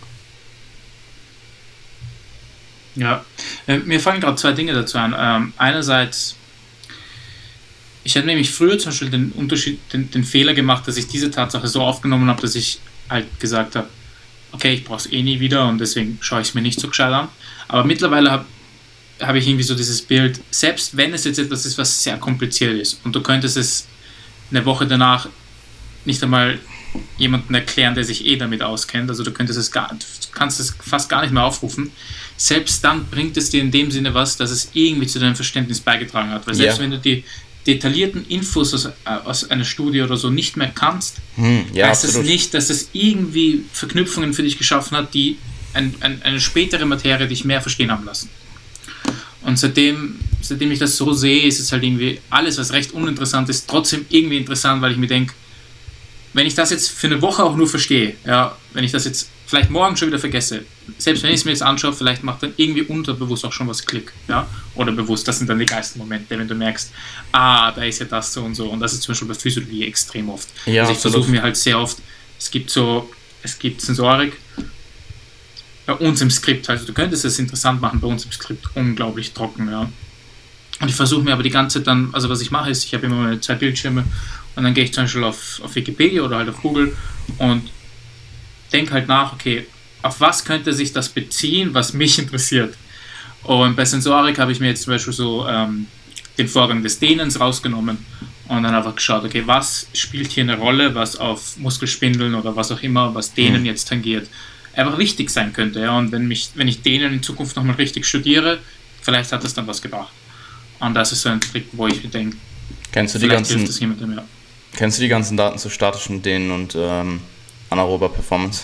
Ja, äh, mir fallen gerade zwei Dinge dazu ein. Ähm, einerseits, ich habe nämlich früher zum Beispiel den, Unterschied, den, den Fehler gemacht, dass ich diese Tatsache so aufgenommen habe, dass ich halt gesagt habe, okay, ich brauche es eh nie wieder und deswegen schaue ich es mir nicht so gescheit an. Aber mittlerweile habe habe ich irgendwie so dieses Bild, selbst wenn es jetzt etwas ist, was sehr kompliziert ist und du könntest es eine Woche danach nicht einmal jemanden erklären, der sich eh damit auskennt, also du könntest es gar, du kannst es fast gar nicht mehr aufrufen, selbst dann bringt es dir in dem Sinne was, dass es irgendwie zu deinem Verständnis beigetragen hat, weil selbst yeah. wenn du die detaillierten Infos aus, aus einer Studie oder so nicht mehr kannst, hm, ja, heißt es nicht, dass es irgendwie Verknüpfungen für dich geschaffen hat, die ein, ein, eine spätere Materie dich mehr verstehen haben lassen. Und seitdem, seitdem ich das so sehe, ist es halt irgendwie alles, was recht uninteressant ist, trotzdem irgendwie interessant, weil ich mir denke, wenn ich das jetzt für eine Woche auch nur verstehe, ja, wenn ich das jetzt vielleicht morgen schon wieder vergesse, selbst wenn ich es mir jetzt anschaue, vielleicht macht dann irgendwie unterbewusst auch schon was Klick, ja, oder bewusst, das sind dann die geilsten Momente, wenn du merkst, ah, da ist ja das so und so, und das ist zum Beispiel bei Physiologie extrem oft. Ja, also ich versuche mir halt sehr oft, es gibt so, es gibt Sensorik, bei uns im Skript, also du könntest es interessant machen, bei uns im Skript unglaublich trocken, ja. Und ich versuche mir aber die ganze Zeit dann, also was ich mache ist, ich habe immer meine zwei Bildschirme und dann gehe ich zum Beispiel auf, auf Wikipedia oder halt auf Google und denke halt nach, okay, auf was könnte sich das beziehen, was mich interessiert. Und bei Sensorik habe ich mir jetzt zum Beispiel so ähm, den Vorgang des Dehnens rausgenommen und dann einfach geschaut, okay, was spielt hier eine Rolle, was auf Muskelspindeln oder was auch immer, was Dehnen mhm. jetzt tangiert, einfach wichtig sein könnte. Ja? Und wenn, mich, wenn ich Dehnen in Zukunft nochmal richtig studiere, vielleicht hat das dann was gebracht. Und das ist so ein Trick, wo ich mir denke, kennst du die vielleicht ganzen, hilft das jemandem, ja. Kennst du die ganzen Daten zu statischen Dehnen und ähm, anaerober Performance?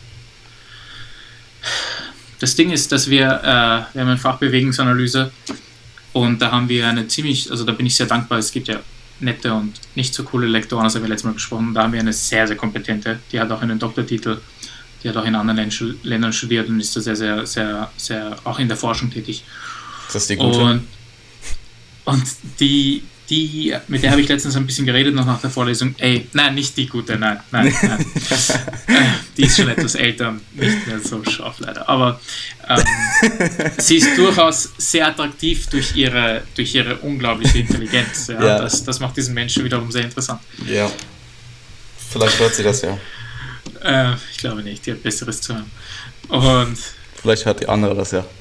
Das Ding ist, dass wir, äh, wir haben ein Fach Bewegungsanalyse und da haben wir eine ziemlich, also da bin ich sehr dankbar, es gibt ja nette und nicht so coole Lektoren, das haben wir letztes Mal gesprochen, da haben wir eine sehr, sehr kompetente, die hat auch einen Doktortitel, die hat auch in anderen Ländern studiert und ist da sehr, sehr, sehr, sehr, auch in der Forschung tätig. Ist das die gute? Und, und die, die, mit der habe ich letztens ein bisschen geredet, noch nach der Vorlesung. Ey, nein, nicht die gute, nein, nein, nein. Die ist schon etwas älter und nicht mehr so scharf, leider. Aber ähm, sie ist durchaus sehr attraktiv durch ihre, durch ihre unglaubliche Intelligenz. Ja? Ja. Das, das macht diesen Menschen wiederum sehr interessant. Ja, vielleicht hört sie das ja. Äh, ich glaube nicht, die hat Besseres zu hören. Und vielleicht hört die andere das ja.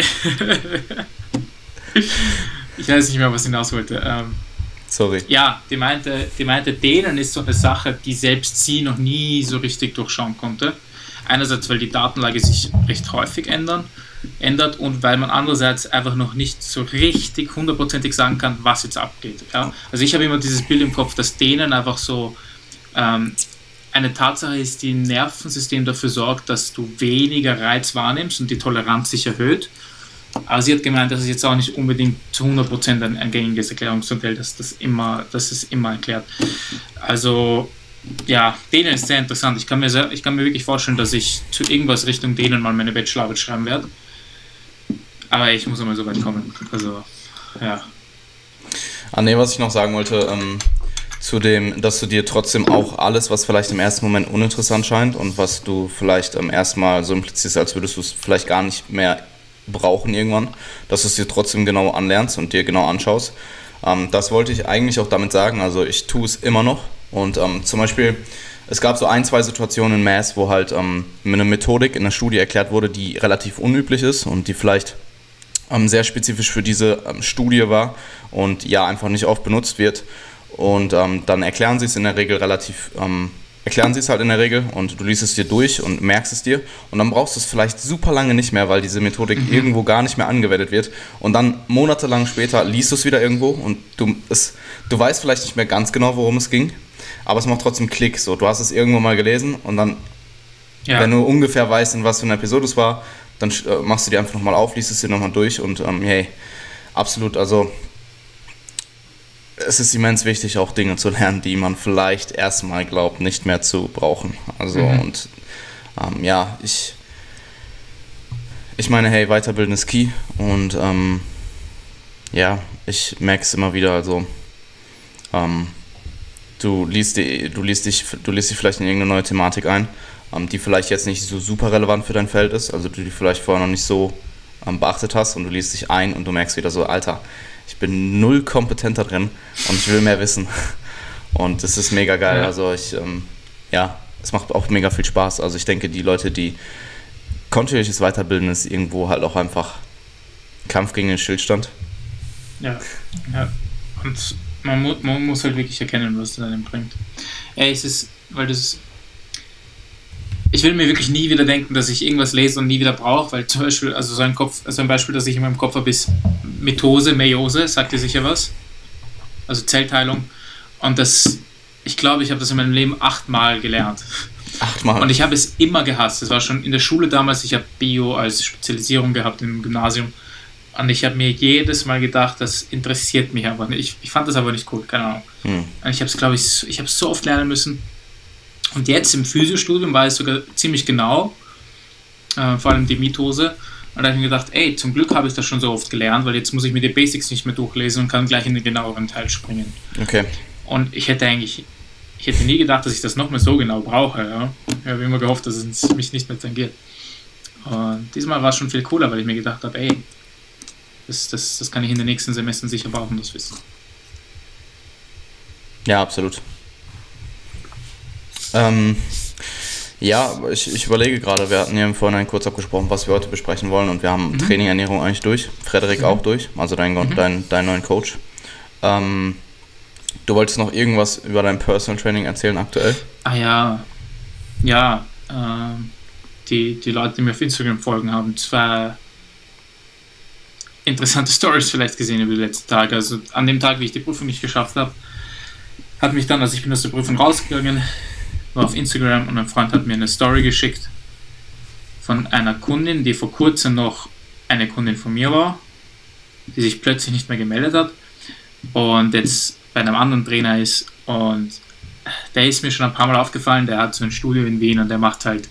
Ich weiß nicht mehr, was ich hinaus wollte. Ähm, Sorry. Ja, die meinte, die meinte, denen ist so eine Sache, die selbst sie noch nie so richtig durchschauen konnte. Einerseits, weil die Datenlage sich recht häufig ändern, ändert und weil man andererseits einfach noch nicht so richtig hundertprozentig sagen kann, was jetzt abgeht. Ja? Also ich habe immer dieses Bild im Kopf, dass denen einfach so ähm, eine Tatsache ist, die im Nervensystem dafür sorgt, dass du weniger Reiz wahrnimmst und die Toleranz sich erhöht. Aber sie hat gemeint, das ist jetzt auch nicht unbedingt zu hundert Prozent ein, ein gängiges Erklärungsmodell, dass das immer, das ist immer erklärt. Also, ja, denen ist sehr interessant. Ich kann mir, sehr, ich kann mir wirklich vorstellen, dass ich zu irgendwas Richtung denen mal meine Bachelorarbeit schreiben werde. Aber ich muss einmal so weit kommen. Also, ja. Ah, nee, was ich noch sagen wollte, ähm, zu dem, dass du dir trotzdem auch alles, was vielleicht im ersten Moment uninteressant scheint und was du vielleicht ähm, erstmal so implizierst, als würdest du es vielleicht gar nicht mehr brauchen irgendwann, dass du es dir trotzdem genau anlernst und dir genau anschaust. Ähm, das wollte ich eigentlich auch damit sagen, also ich tue es immer noch und ähm, zum Beispiel, es gab so ein, zwei Situationen in Math, wo halt ähm, eine Methodik in der Studie erklärt wurde, die relativ unüblich ist und die vielleicht ähm, sehr spezifisch für diese ähm, Studie war und ja einfach nicht oft benutzt wird und ähm, dann erklären sie es in der Regel relativ ähm, erklären sie es halt in der Regel und du liest es dir durch und merkst es dir und dann brauchst du es vielleicht super lange nicht mehr, weil diese Methodik mhm. irgendwo gar nicht mehr angewendet wird und dann monatelang später liest du es wieder irgendwo und du, es, du weißt vielleicht nicht mehr ganz genau, worum es ging, aber es macht trotzdem Klick, so, du hast es irgendwo mal gelesen und dann, ja. wenn du ungefähr weißt, in was für eine Episode es war, dann äh, machst du die einfach nochmal auf, liest es dir nochmal durch und ähm, hey, absolut, also es ist immens wichtig, auch Dinge zu lernen, die man vielleicht erstmal glaubt, nicht mehr zu brauchen. Also mhm. und ähm, ja, ich, ich meine, hey, weiterbilden ist key und ähm, ja, ich merke es immer wieder, also ähm, du liest die, du liest dich, du liest dich vielleicht in irgendeine neue Thematik ein, ähm, die vielleicht jetzt nicht so super relevant für dein Feld ist, also du die vielleicht vorher noch nicht so ähm, beachtet hast und du liest dich ein und du merkst wieder so, Alter, ich bin null kompetenter drin und ich will mehr wissen. Und es ist mega geil. Ja. Also ich, ähm, ja, es macht auch mega viel Spaß. Also ich denke, die Leute, die kontinuierliches Weiterbilden ist irgendwo halt auch einfach Kampf gegen den Stillstand. Ja, ja. Und man, mu- man muss halt wirklich erkennen, was das einem bringt. Ey, es ist, weil das ich will mir wirklich nie wieder denken, dass ich irgendwas lese und nie wieder brauche, weil zum Beispiel, also so ein Kopf, also ein Beispiel, das ich in meinem Kopf habe, ist Mitose, Meiose, sagt dir sicher was? Also Zellteilung. Und das, ich glaube, ich habe das in meinem Leben achtmal gelernt. Achtmal? Und ich habe es immer gehasst. Das war schon in der Schule damals, ich habe Bio als Spezialisierung gehabt im Gymnasium. Und ich habe mir jedes Mal gedacht, das interessiert mich einfach nicht. Ich, ich fand das aber nicht cool, keine Ahnung. Hm. Und ich habe es, glaube ich, ich habe es so oft lernen müssen. Und jetzt im Physiostudium war es sogar ziemlich genau, äh, vor allem die Mitose. Und da habe ich mir gedacht, ey, zum Glück habe ich das schon so oft gelernt, weil jetzt muss ich mir die Basics nicht mehr durchlesen und kann gleich in den genaueren Teil springen. Okay. Und ich hätte eigentlich, ich hätte nie gedacht, dass ich das noch mehr so genau brauche. Ja? Ich habe immer gehofft, dass es mich nicht mehr tangiert. Und diesmal war es schon viel cooler, weil ich mir gedacht habe, ey, das, das, das kann ich in den nächsten Semestern sicher brauchen, das Wissen. Ja, absolut. Ähm, ja, ich, ich überlege gerade, wir hatten ja im Vorhinein kurz abgesprochen, was wir heute besprechen wollen und wir haben mhm. Training, Ernährung eigentlich durch, Frederik mhm. auch durch, also dein, mhm. dein, dein neuen Coach. Ähm, du wolltest noch irgendwas über dein Personal Training erzählen aktuell? Ah ja, ja, äh, die, die Leute, die mir auf Instagram folgen, haben zwar interessante Stories vielleicht gesehen über die letzten Tage. Also an dem Tag, wie ich die Prüfung nicht geschafft habe, hat mich dann, also ich bin aus der Prüfung rausgegangen, war auf Instagram und mein Freund hat mir eine Story geschickt von einer Kundin, die vor kurzem noch eine Kundin von mir war, die sich plötzlich nicht mehr gemeldet hat und jetzt bei einem anderen Trainer ist, und der ist mir schon ein paar Mal aufgefallen, der hat so ein Studio in Wien und der macht halt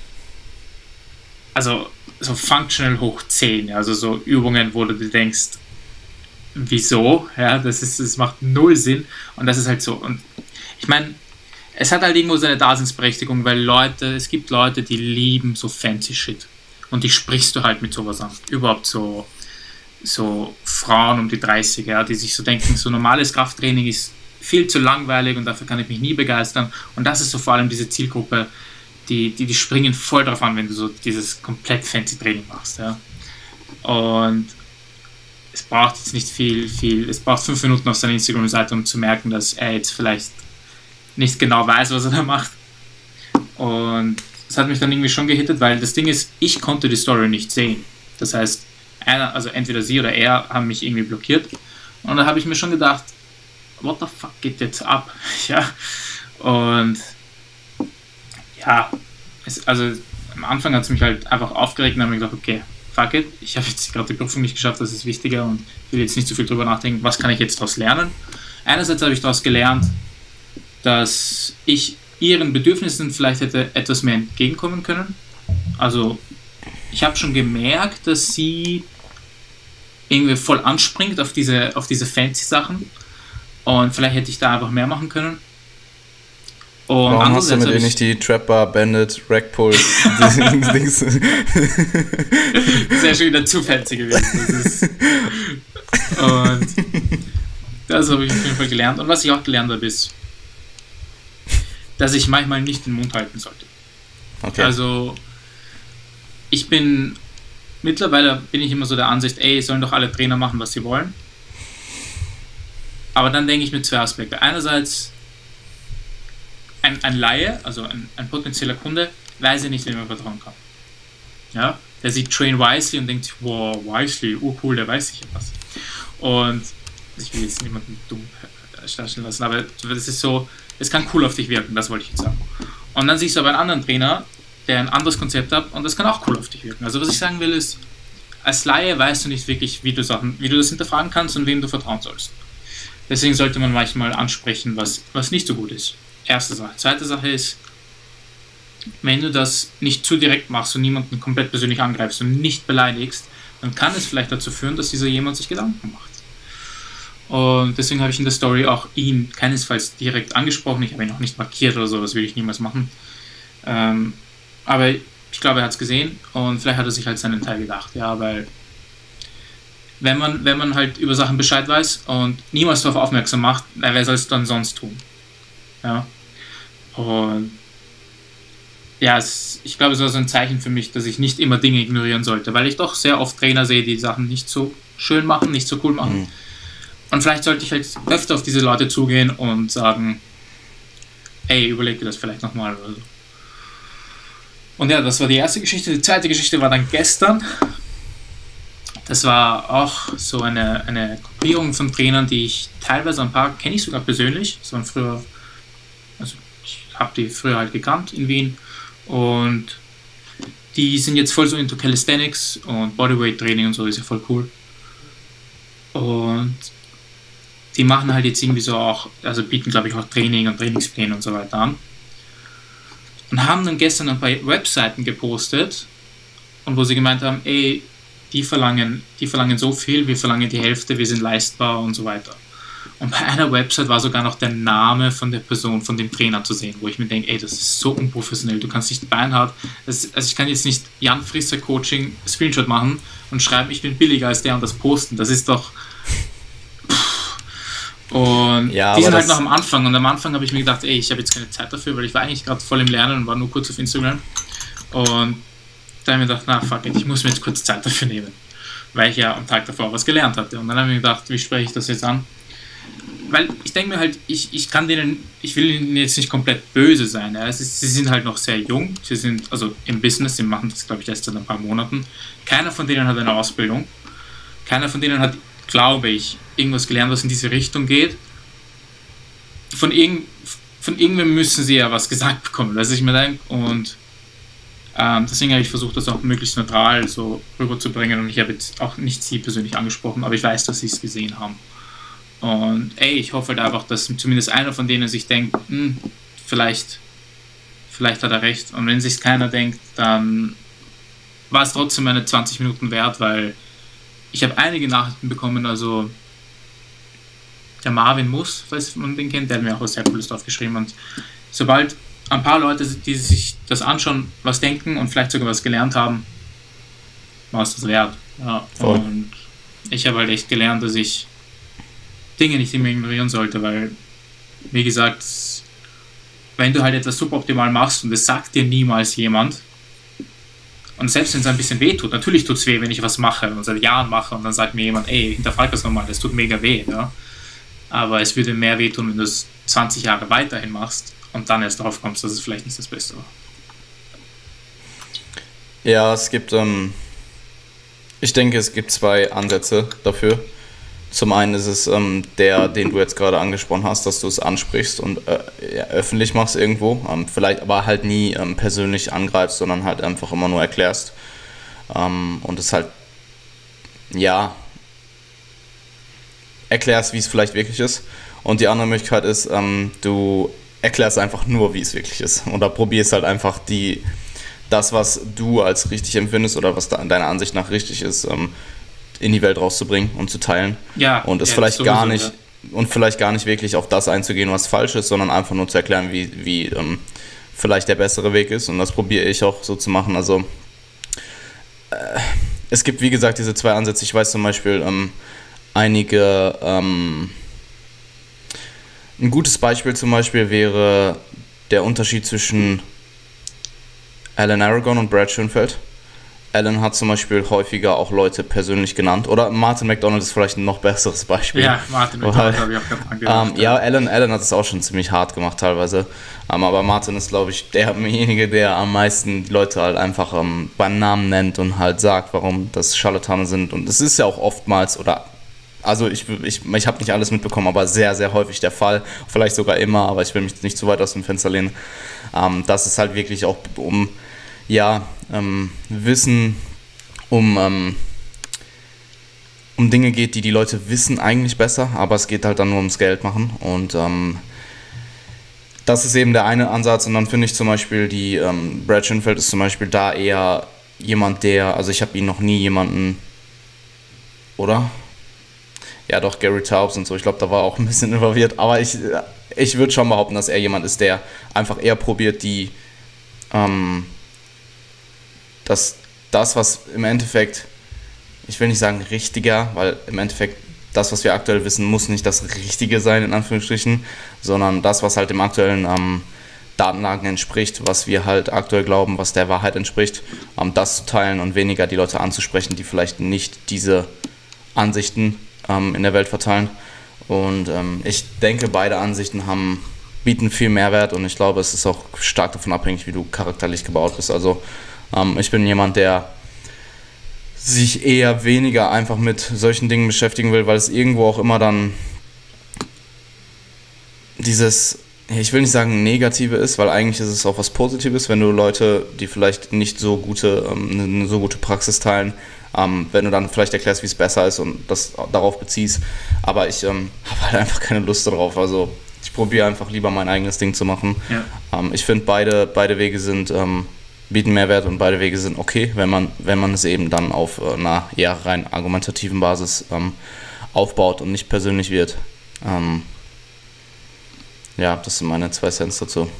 also so functional hoch zehn, also so Übungen, wo du dir denkst, wieso? Ja, das ist, das macht null Sinn, und das ist halt so. Und ich meine, es hat halt irgendwo seine Daseinsberechtigung, weil Leute, es gibt Leute, die lieben so fancy Shit und die sprichst du halt mit sowas an. Überhaupt so, so Frauen um die dreißig, ja, die sich so denken, so normales Krafttraining ist viel zu langweilig und dafür kann ich mich nie begeistern, und das ist so vor allem diese Zielgruppe, die, die, die springen voll drauf an, wenn du so dieses komplett fancy Training machst, ja. Und es braucht jetzt nicht viel, viel, es braucht fünf Minuten auf seiner Instagram-Seite, um zu merken, dass er jetzt vielleicht nicht genau weiß, was er da macht. Und das hat mich dann irgendwie schon gehittet, weil das Ding ist, ich konnte die Story nicht sehen. Das heißt, einer, also entweder sie oder er haben mich irgendwie blockiert. Und da habe ich mir schon gedacht, what the fuck geht jetzt ab? Ja. Und ja, es, also am Anfang hat es mich halt einfach aufgeregt und habe mir gedacht, okay, fuck it, ich habe jetzt gerade die Prüfung nicht geschafft, das ist wichtiger und will jetzt nicht so viel drüber nachdenken, was kann ich jetzt daraus lernen. Einerseits habe ich daraus gelernt, dass ich ihren Bedürfnissen vielleicht hätte etwas mehr entgegenkommen können. Also ich habe schon gemerkt, dass sie irgendwie voll anspringt auf diese, auf diese fancy Sachen, und vielleicht hätte ich da einfach mehr machen können. Und warum hast du mit ihr nicht die Trapper, Bandit, Rackpull Dings? Sehr schön, wieder zu fancy gewesen. Das ist und das habe ich auf jeden Fall gelernt. Und was ich auch gelernt habe, ist, dass ich manchmal nicht den Mund halten sollte. Okay. Also ich bin, mittlerweile bin ich immer so der Ansicht, ey, sollen doch alle Trainer machen, was sie wollen. Aber dann denke ich mir zwei Aspekte. Einerseits, ein, ein Laie, also ein, ein potenzieller Kunde, weiß ja nicht, wem man vertrauen kann. Ja? Der sieht Train Wisely und denkt sich, wow, Wisely, oh cool, der weiß sicher was. Und ich will jetzt niemanden dumm darstellen lassen, aber das ist so, es kann cool auf dich wirken, das wollte ich jetzt sagen. Und dann siehst du aber einen anderen Trainer, der ein anderes Konzept hat, und das kann auch cool auf dich wirken. Also was ich sagen will ist, als Laie weißt du nicht wirklich, wie du Sachen, wie du das hinterfragen kannst und wem du vertrauen sollst. Deswegen sollte man manchmal ansprechen, was, was nicht so gut ist. Erste Sache. Zweite Sache ist, wenn du das nicht zu direkt machst und niemanden komplett persönlich angreifst und nicht beleidigst, dann kann es vielleicht dazu führen, dass dieser jemand sich Gedanken macht. Und deswegen habe ich in der Story auch ihn keinesfalls direkt angesprochen. Ich habe ihn auch nicht markiert oder so, das will ich niemals machen. Ähm, aber ich glaube, er hat es gesehen und vielleicht hat er sich halt seinen Teil gedacht. Ja, weil wenn man, wenn man halt über Sachen Bescheid weiß und niemals darauf aufmerksam macht, wer soll es dann sonst tun? Ja. Und ja, es, ich glaube, es war so ein Zeichen für mich, dass ich nicht immer Dinge ignorieren sollte, weil ich doch sehr oft Trainer sehe, die Sachen nicht so schön machen, nicht so cool machen. Mhm. Und vielleicht sollte ich halt öfter auf diese Leute zugehen und sagen, ey, überleg dir das vielleicht nochmal oder so. Und ja, das war die erste Geschichte. Die zweite Geschichte war dann gestern. Das war auch so eine, eine Gruppierung von Trainern, die ich teilweise, ein paar kenne ich sogar persönlich. Das waren früher, also ich habe die früher halt gekannt in Wien. Und die sind jetzt voll so into Calisthenics und Bodyweight-Training und so, ist ja voll cool. Und die machen halt jetzt irgendwie so auch, also bieten glaube ich auch Training und Trainingspläne und so weiter an. Und haben dann gestern ein paar Webseiten gepostet, und wo sie gemeint haben, ey, die verlangen, die verlangen so viel, wir verlangen die Hälfte, wir sind leistbar und so weiter. Und bei einer Website war sogar noch der Name von der Person, von dem Trainer zu sehen, wo ich mir denke, ey, das ist so unprofessionell, du kannst nicht beinhart, das, also ich kann jetzt nicht Jan Frisser Coaching Screenshot machen und schreiben, ich bin billiger als der und das posten, das ist doch... Und ja, die sind halt noch am Anfang, und am Anfang habe ich mir gedacht, ey, ich habe jetzt keine Zeit dafür, weil ich war eigentlich gerade voll im Lernen und war nur kurz auf Instagram, und da habe ich mir gedacht, na fuck it, ich muss mir jetzt kurz Zeit dafür nehmen, weil ich ja am Tag davor was gelernt hatte. Und dann habe ich mir gedacht, wie spreche ich das jetzt an? Weil ich denke mir halt, ich, ich kann denen, ich will ihnen jetzt nicht komplett böse sein. Ja. Es ist, sie sind halt noch sehr jung, sie sind also im Business, sie machen das glaube ich erst seit ein paar Monaten. Keiner von denen hat eine Ausbildung. keiner von denen hat, glaube ich, irgendwas gelernt, was in diese Richtung geht. Von, irgend, von irgendwem müssen sie ja was gesagt bekommen, was ich mir denke. Und ähm, deswegen habe ich versucht, das auch möglichst neutral so rüberzubringen. Und ich habe jetzt auch nicht sie persönlich angesprochen, aber ich weiß, dass sie es gesehen haben. Und ey, ich hoffe halt einfach, dass zumindest einer von denen sich denkt, hm, vielleicht, vielleicht hat er recht. Und wenn sich keiner denkt, dann war es trotzdem meine zwanzig Minuten wert, weil ich habe einige Nachrichten bekommen, also der Marvin Muss, falls man den kennt, der hat mir auch was sehr Cooles drauf geschrieben. Und sobald ein paar Leute, die sich das anschauen, was denken und vielleicht sogar was gelernt haben, war es das wert. Ja, und ich habe halt echt gelernt, dass ich Dinge nicht immer ignorieren sollte, weil, wie gesagt, wenn du halt etwas suboptimal machst und es sagt dir niemals jemand, und selbst wenn es ein bisschen weh tut, natürlich tut es weh, wenn ich was mache und seit Jahren mache und dann sagt mir jemand, ey, hinterfrag das nochmal, das tut mega weh, ja. Aber es würde mehr wehtun, wenn du es zwanzig Jahre weiterhin machst und dann erst drauf kommst, dass es vielleicht nicht das Beste war. Ja, es gibt, ähm, ich denke, es gibt zwei Ansätze dafür. Zum einen ist es ähm, der, den du jetzt gerade angesprochen hast, dass du es ansprichst und äh, ja, öffentlich machst irgendwo, ähm, vielleicht aber halt nie ähm, persönlich angreifst, sondern halt einfach immer nur erklärst. Ähm, und es halt, ja, erklärst, wie es vielleicht wirklich ist. Und die andere Möglichkeit ist, ähm, du erklärst einfach nur, wie es wirklich ist. Oder probierst halt einfach die, das, was du als richtig empfindest oder was da, deiner Ansicht nach richtig ist, ähm, in die Welt rauszubringen und zu teilen. Ja, und es ja, vielleicht sowieso, gar nicht ja. und vielleicht gar nicht wirklich auf das einzugehen, was falsch ist, sondern einfach nur zu erklären, wie, wie ähm, vielleicht der bessere Weg ist. Und das probiere ich auch so zu machen. Also äh, es gibt, wie gesagt, diese zwei Ansätze. Ich weiß zum Beispiel ähm, einige ähm, ein gutes Beispiel zum Beispiel wäre der Unterschied zwischen Alan Aragon und Brad Schoenfeld. Alan hat zum Beispiel häufiger auch Leute persönlich genannt. Oder Martin McDonald ist vielleicht ein noch besseres Beispiel. Ja, Martin McDonald habe ich auch gerade angedacht. Ähm, ja, Alan, Alan hat es auch schon ziemlich hart gemacht teilweise. Ähm, aber Martin ist, glaube ich, derjenige, der am meisten die Leute halt einfach ähm, beim Namen nennt und halt sagt, warum das Scharlatane sind. Und es ist ja auch oftmals, oder also ich, ich, ich habe nicht alles mitbekommen, aber sehr, sehr häufig der Fall. Vielleicht sogar immer, aber ich will mich nicht zu weit aus dem Fenster lehnen. Ähm, dass es halt wirklich auch um ja, ähm, Wissen, um, ähm, um Dinge geht, die die Leute wissen eigentlich besser, aber es geht halt dann nur ums Geld machen. Und ähm, das ist eben der eine Ansatz. Und dann finde ich zum Beispiel, die ähm, Brad Schoenfeld ist zum Beispiel da eher jemand, der, also ich habe ihn noch nie jemanden, oder? Ja doch, Gary Taubes und so, ich glaube, da war auch ein bisschen involviert, aber ich, ich würde schon behaupten, dass er jemand ist, der einfach eher probiert, die ähm, dass das, was im Endeffekt, ich will nicht sagen richtiger, weil im Endeffekt das, was wir aktuell wissen, muss nicht das Richtige sein, in Anführungsstrichen, sondern das, was halt dem aktuellen ähm, Datenlagen entspricht, was wir halt aktuell glauben, was der Wahrheit entspricht, ähm, das zu teilen und weniger die Leute anzusprechen, die vielleicht nicht diese Ansichten ähm, in der Welt verteilen. Und ähm, ich denke, beide Ansichten haben, bieten viel Mehrwert und ich glaube, es ist auch stark davon abhängig, wie du charakterlich gebaut bist. Also ähm, ich bin jemand, der sich eher weniger einfach mit solchen Dingen beschäftigen will, weil es irgendwo auch immer dann dieses, ich will nicht sagen Negative ist, weil eigentlich ist es auch was Positives, wenn du Leute, die vielleicht nicht so gute, ähm, eine so gute Praxis teilen, ähm, wenn du dann vielleicht erklärst, wie es besser ist und das darauf beziehst. Aber ich ähm, habe halt einfach keine Lust darauf. Also ich probiere einfach lieber mein eigenes Ding zu machen. Ja. Ähm, ich finde, beide, beide Wege sind, ähm, bieten Mehrwert und beide Wege sind okay, wenn man, wenn man es eben dann auf äh, einer eher rein argumentativen Basis ähm, aufbaut und nicht persönlich wird. Ähm, ja, das sind meine zwei Cents dazu.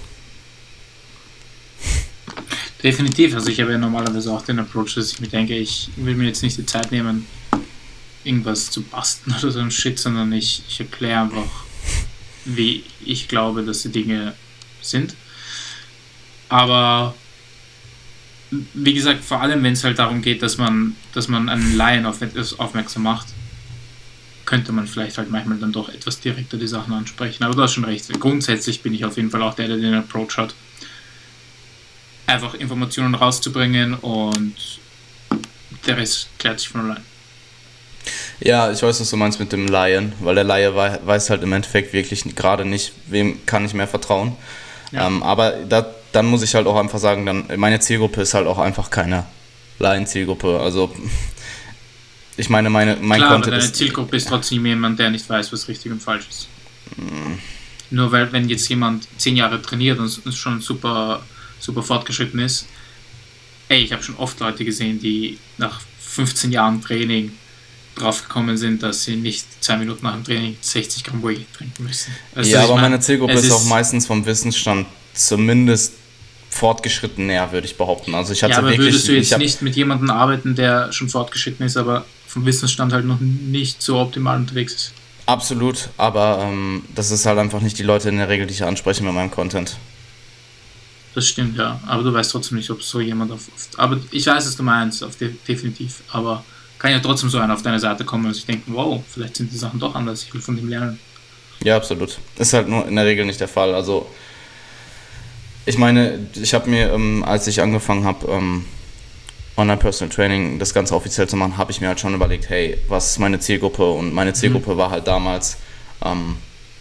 Definitiv, also ich habe ja normalerweise auch den Approach, dass ich mir denke, ich will mir jetzt nicht die Zeit nehmen, irgendwas zu basten oder so ein Shit, sondern ich, ich erkläre einfach, wie ich glaube, dass die Dinge sind. Aber wie gesagt, vor allem wenn es halt darum geht, dass man, dass man einen Laien auf etwas aufmerksam macht, könnte man vielleicht halt manchmal dann doch etwas direkter die Sachen ansprechen. Aber du hast schon recht. Grundsätzlich bin ich auf jeden Fall auch der, der den Approach hat, einfach Informationen rauszubringen und der Rest klärt sich von allein. Ja, ich weiß, was du meinst mit dem Laien, weil der Laie weiß halt im Endeffekt wirklich gerade nicht, wem kann ich mehr vertrauen. Ja. Ähm, aber da, dann muss ich halt auch einfach sagen, dann meine Zielgruppe ist halt auch einfach keine Laien-Zielgruppe. Also ich meine, meine, mein Klar, Content aber deine ist... Zielgruppe ist trotzdem jemand, der nicht weiß, was richtig und falsch ist. Mm. Nur weil, wenn jetzt jemand zehn Jahre trainiert und schon super, super fortgeschritten ist, ey, ich habe schon oft Leute gesehen, die nach fünfzehn Jahren Training drauf gekommen sind, dass sie nicht zwei Minuten nach dem Training sechzig Gramm Whey trinken müssen. Also ja, aber mein, meine Zielgruppe ist, ist auch meistens vom Wissensstand zumindest fortgeschritten näher, würde ich behaupten. Also ich hatte ja, aber wirklich, würdest du jetzt hab, nicht mit jemandem arbeiten, der schon fortgeschritten ist, aber vom Wissensstand halt noch nicht so optimal unterwegs ist? Absolut, aber ähm, das ist halt einfach nicht die Leute in der Regel, die ich anspreche mit meinem Content. Das stimmt, ja. Aber du weißt trotzdem nicht, ob so jemand auf... auf aber ich weiß, was du meinst, auf de- definitiv. Aber kann ja trotzdem so einer auf deine Seite kommen und sich denken, wow, vielleicht sind die Sachen doch anders, ich will von dem lernen. Ja, absolut. Ist halt nur in der Regel nicht der Fall. Also ich meine, ich habe mir, ähm, als ich angefangen habe, ähm, Online-Personal Training, das Ganze offiziell zu machen, habe ich mir halt schon überlegt, hey, was ist meine Zielgruppe? Und meine Zielgruppe mhm. war halt damals ähm,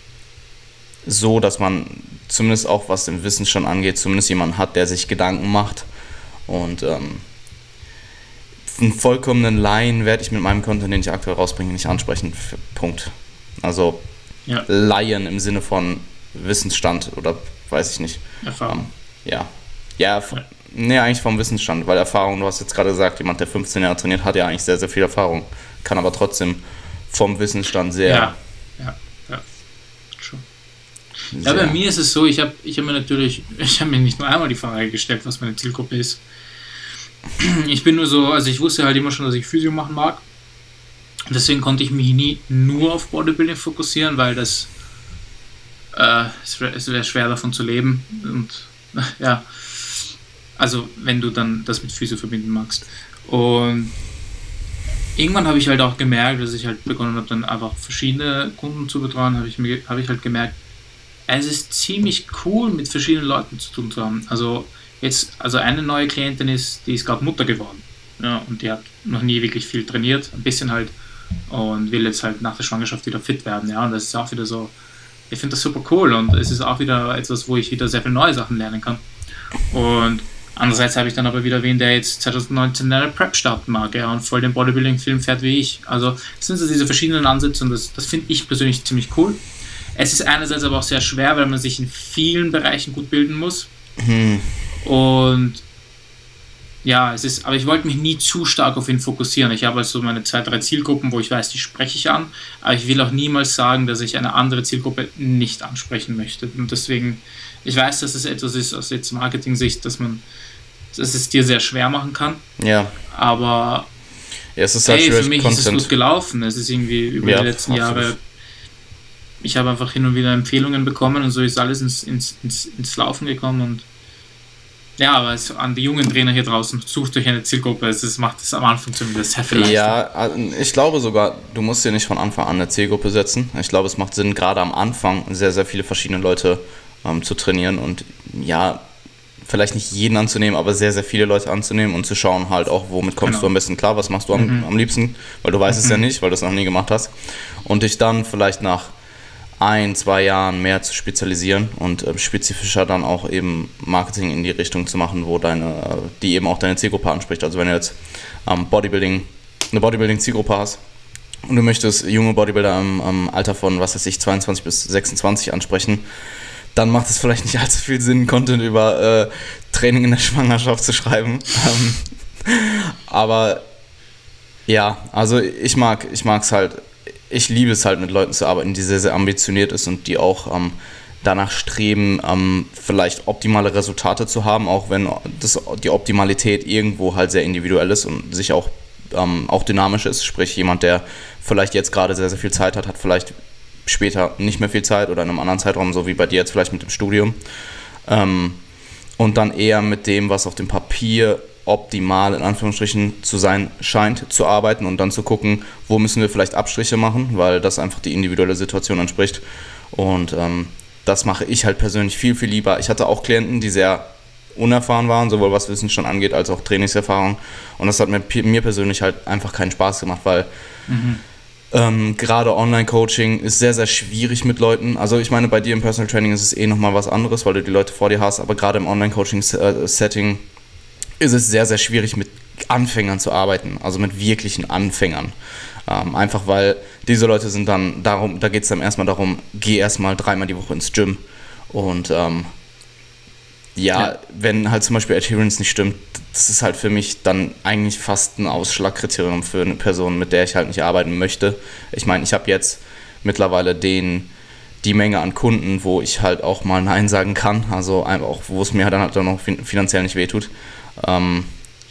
so, dass man zumindest auch, was den Wissensstand angeht, zumindest jemanden hat, der sich Gedanken macht. Und ähm, einen vollkommenen Laien werde ich mit meinem Content, den ich aktuell rausbringe, nicht ansprechen. Punkt. Also ja. Laien im Sinne von Wissensstand oder weiß ich nicht. Erfahrung. Ähm, ja. Ja, ja. Nee, eigentlich vom Wissensstand, weil Erfahrung, du hast jetzt gerade gesagt, jemand, der fünfzehn Jahre trainiert, hat ja eigentlich sehr, sehr viel Erfahrung, kann aber trotzdem vom Wissensstand sehr... Ja, ja, ja, schon. Ja, bei mir ist es so, ich habe ich hab mir natürlich, ich habe mir nicht nur einmal die Frage gestellt, was meine Zielgruppe ist. Ich bin nur so, also ich wusste halt immer schon, dass ich Physio machen mag. Deswegen konnte ich mich nie nur auf Bodybuilding fokussieren, weil das äh, es wäre schwer davon zu leben und ja, also wenn du dann das mit Physio verbinden magst. Und irgendwann habe ich halt auch gemerkt, dass ich halt begonnen habe, dann einfach verschiedene Kunden zu betreuen, habe ich, mir, habe ich halt gemerkt, es ist ziemlich cool, mit verschiedenen Leuten zu tun zu haben. Also jetzt, also eine neue Klientin ist, die ist gerade Mutter geworden. Ja, und die hat noch nie wirklich viel trainiert, ein bisschen halt, und will jetzt halt nach der Schwangerschaft wieder fit werden. Ja, und das ist auch wieder so, ich finde das super cool und es ist auch wieder etwas, wo ich wieder sehr viele neue Sachen lernen kann. Und andererseits habe ich dann aber wieder wen, der jetzt zwanzig neunzehn eine Prep starten mag, ja, und voll den Bodybuilding-Film fährt wie ich. Also das sind so diese verschiedenen Ansätze und das, das finde ich persönlich ziemlich cool. Es ist einerseits aber auch sehr schwer, weil man sich in vielen Bereichen gut bilden muss. Hm. Und ja, es ist, aber ich wollte mich nie zu stark auf ihn fokussieren. Ich habe also meine zwei, drei Zielgruppen, wo ich weiß, die spreche ich an, aber ich will auch niemals sagen, dass ich eine andere Zielgruppe nicht ansprechen möchte. Und deswegen, ich weiß, dass es etwas ist aus jetzt Marketing-Sicht, dass man, dass es dir sehr schwer machen kann. Ja. Aber ja, es ist halt hey, für mich Content. ist es gut gelaufen. Es ist irgendwie über ja, die letzten absolut. Jahre. Ich habe einfach hin und wieder Empfehlungen bekommen und so ist alles ins, ins, ins, ins Laufen gekommen und ja, aber es, an die jungen Trainer hier draußen, sucht euch eine Zielgruppe, es macht es am Anfang zumindest sehr viel leichter. Ja, ich glaube sogar, du musst dir nicht von Anfang an eine Zielgruppe setzen. Ich glaube, es macht Sinn, gerade am Anfang sehr, sehr viele verschiedene Leute ähm, zu trainieren und ja, vielleicht nicht jeden anzunehmen, aber sehr, sehr viele Leute anzunehmen und zu schauen halt auch, womit kommst genau. du am besten klar, was machst du am, mhm. am liebsten, weil du weißt mhm. es ja nicht, weil du es noch nie gemacht hast. Und dich dann vielleicht nach ein, zwei Jahren mehr zu spezialisieren und äh, spezifischer dann auch eben Marketing in die Richtung zu machen, wo deine, äh, die eben auch deine Zielgruppe anspricht. Also wenn du jetzt ähm, Bodybuilding, eine Bodybuilding-Zielgruppe hast und du möchtest junge Bodybuilder im, im Alter von, was weiß ich, zweiundzwanzig bis sechsundzwanzig ansprechen, dann macht es vielleicht nicht allzu viel Sinn, Content über äh, Training in der Schwangerschaft zu schreiben. ähm, aber ja, also ich mag ich mag's halt. Ich liebe es halt, mit Leuten zu arbeiten, die sehr, sehr ambitioniert ist und die auch ähm, danach streben, ähm, vielleicht optimale Resultate zu haben, auch wenn das, die Optimalität irgendwo halt sehr individuell ist und sich auch, ähm, auch dynamisch ist. Sprich, jemand, der vielleicht jetzt gerade sehr, sehr viel Zeit hat, hat vielleicht später nicht mehr viel Zeit oder in einem anderen Zeitraum, so wie bei dir jetzt vielleicht mit dem Studium. Ähm, und dann eher mit dem, was auf dem Papier optimal in Anführungsstrichen zu sein scheint, zu arbeiten und dann zu gucken, wo müssen wir vielleicht Abstriche machen, weil das einfach die individuelle Situation entspricht. Und ähm, das mache ich halt persönlich viel, viel lieber. Ich hatte auch Klienten, die sehr unerfahren waren, sowohl was Wissensstand angeht, als auch Trainingserfahrung. Und das hat mir, mir persönlich halt einfach keinen Spaß gemacht, weil mhm. Ähm, gerade Online-Coaching ist sehr, sehr schwierig mit Leuten. Also ich meine, bei dir im Personal Training ist es eh nochmal was anderes, weil du die Leute vor dir hast, aber gerade im Online-Coaching-Setting ist es sehr, sehr schwierig mit Anfängern zu arbeiten, also mit wirklichen Anfängern. Ähm, einfach weil diese Leute sind dann darum, da geht es dann erstmal darum, geh erstmal dreimal die Woche ins Gym und ähm, ja, ja, wenn halt zum Beispiel Adherence nicht stimmt, das ist halt für mich dann eigentlich fast ein Ausschlagkriterium für eine Person, mit der ich halt nicht arbeiten möchte. Ich meine, ich habe jetzt mittlerweile den, die Menge an Kunden, wo ich halt auch mal Nein sagen kann, also auch wo es mir dann halt auch noch finanziell nicht wehtut. Ähm,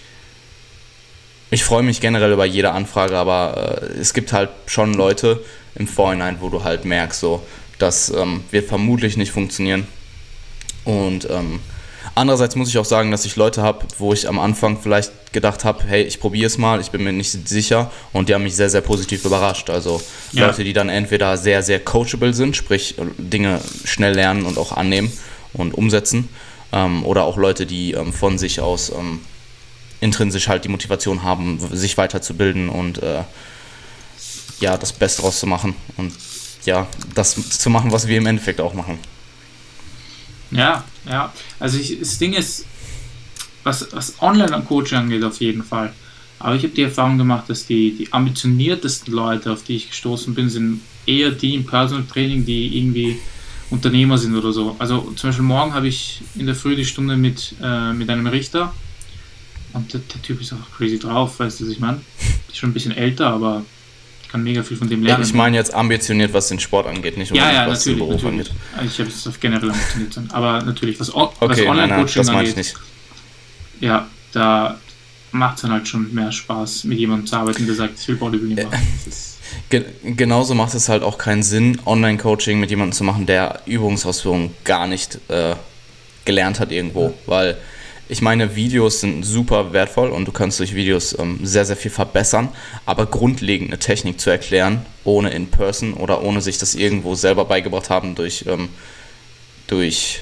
ich freue mich generell über jede Anfrage, aber äh, es gibt halt schon Leute im Vorhinein, wo du halt merkst, so, das ähm, wird vermutlich nicht funktionieren. Und ähm, andererseits muss ich auch sagen, dass ich Leute habe, wo ich am Anfang vielleicht gedacht habe, hey, ich probiere es mal, ich bin mir nicht sicher, und die haben mich sehr, sehr positiv überrascht. Also ja. Leute, die dann entweder sehr, sehr coachable sind, sprich Dinge schnell lernen und auch annehmen und umsetzen, ähm, oder auch Leute, die ähm, von sich aus ähm, intrinsisch halt die Motivation haben, sich weiterzubilden und äh, ja, das Beste draus zu machen und ja, das zu machen, was wir im Endeffekt auch machen. Ja, ja. Also ich, das Ding ist, was, was Online-Coaching angeht, auf jeden Fall. Aber ich habe die Erfahrung gemacht, dass die, die ambitioniertesten Leute, auf die ich gestoßen bin, sind eher die im Personal Training, die irgendwie Unternehmer sind oder so. Also zum Beispiel morgen habe ich in der Früh die Stunde mit, äh, mit einem Richter, und der, der Typ ist auch crazy drauf, weißt du, was ich meine? Ist schon ein bisschen älter, aber ich kann mega viel von dem lernen. Ich meine jetzt ambitioniert, was den Sport angeht, nicht ja, ja, was den Beruf natürlich. angeht. Ich habe es auf generell ambitioniert sein. Aber natürlich, was, o- okay, was Online-Coaching das meine angeht, ich nicht. Ja, da macht es dann halt schon mehr Spaß, mit jemandem zu arbeiten, der sagt, ich will Bodybuilding machen. Das ist Ge- genauso macht es halt auch keinen Sinn, Online-Coaching mit jemandem zu machen, der Übungsausführung gar nicht äh, gelernt hat irgendwo, weil ich meine, Videos sind super wertvoll und du kannst durch Videos ähm, sehr, sehr viel verbessern, aber grundlegend eine Technik zu erklären, ohne in person oder ohne sich das irgendwo selber beigebracht haben durch, ähm, durch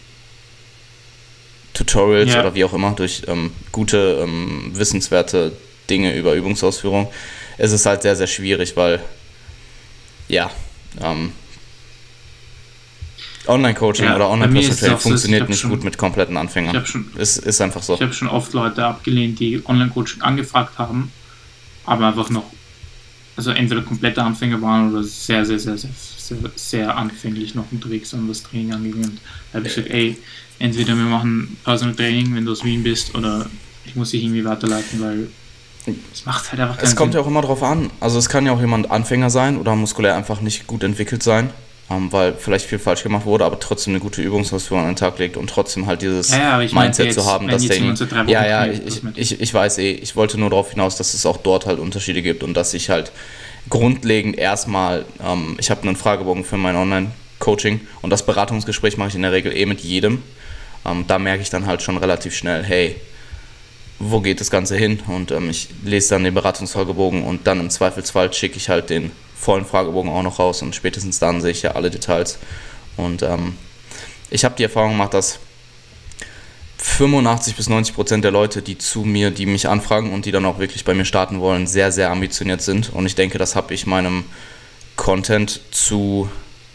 Tutorials ja. oder wie auch immer, durch ähm, gute, ähm, wissenswerte Dinge über Übungsausführung, ist es halt sehr, sehr schwierig, weil ja, ähm, Online-Coaching ja, oder Online-Personal Training so, funktioniert nicht schon, gut mit kompletten Anfängern. Schon, es ist einfach so. Ich habe schon oft Leute abgelehnt, die Online-Coaching angefragt haben, aber einfach noch, also entweder komplette Anfänger waren oder sehr, sehr, sehr, sehr, sehr, sehr anfänglich noch unterwegs waren, was Training angeht. Und da habe ich gesagt, ey, entweder wir machen Personal Training, wenn du aus Wien bist, oder ich muss dich irgendwie weiterleiten, weil es macht halt einfach keinen Es kommt Sinn. ja auch immer drauf an. Also es kann ja auch jemand Anfänger sein oder muskulär einfach nicht gut entwickelt sein, ähm, weil vielleicht viel falsch gemacht wurde, aber trotzdem eine gute Übungsausführung an den Tag legt und trotzdem halt dieses ja, ja, ich Mindset jetzt, zu haben, dass der ja, ja, ich, ich, ich weiß eh, ich wollte nur darauf hinaus, dass es auch dort halt Unterschiede gibt und dass ich halt grundlegend erstmal, ähm, ich habe einen Fragebogen für mein Online-Coaching und das Beratungsgespräch mache ich in der Regel eh mit jedem. Ähm, da merke ich dann halt schon relativ schnell, hey, wo geht das Ganze hin? Und ähm, ich lese dann den Beratungsfragebogen und dann im Zweifelsfall schicke ich halt den vollen Fragebogen auch noch raus und spätestens dann sehe ich ja alle Details. Und ähm, ich habe die Erfahrung gemacht, dass fünfundachtzig bis neunzig Prozent der Leute, die zu mir, die mich anfragen und die dann auch wirklich bei mir starten wollen, sehr, sehr ambitioniert sind. Und ich denke, das habe ich meinem Content zu,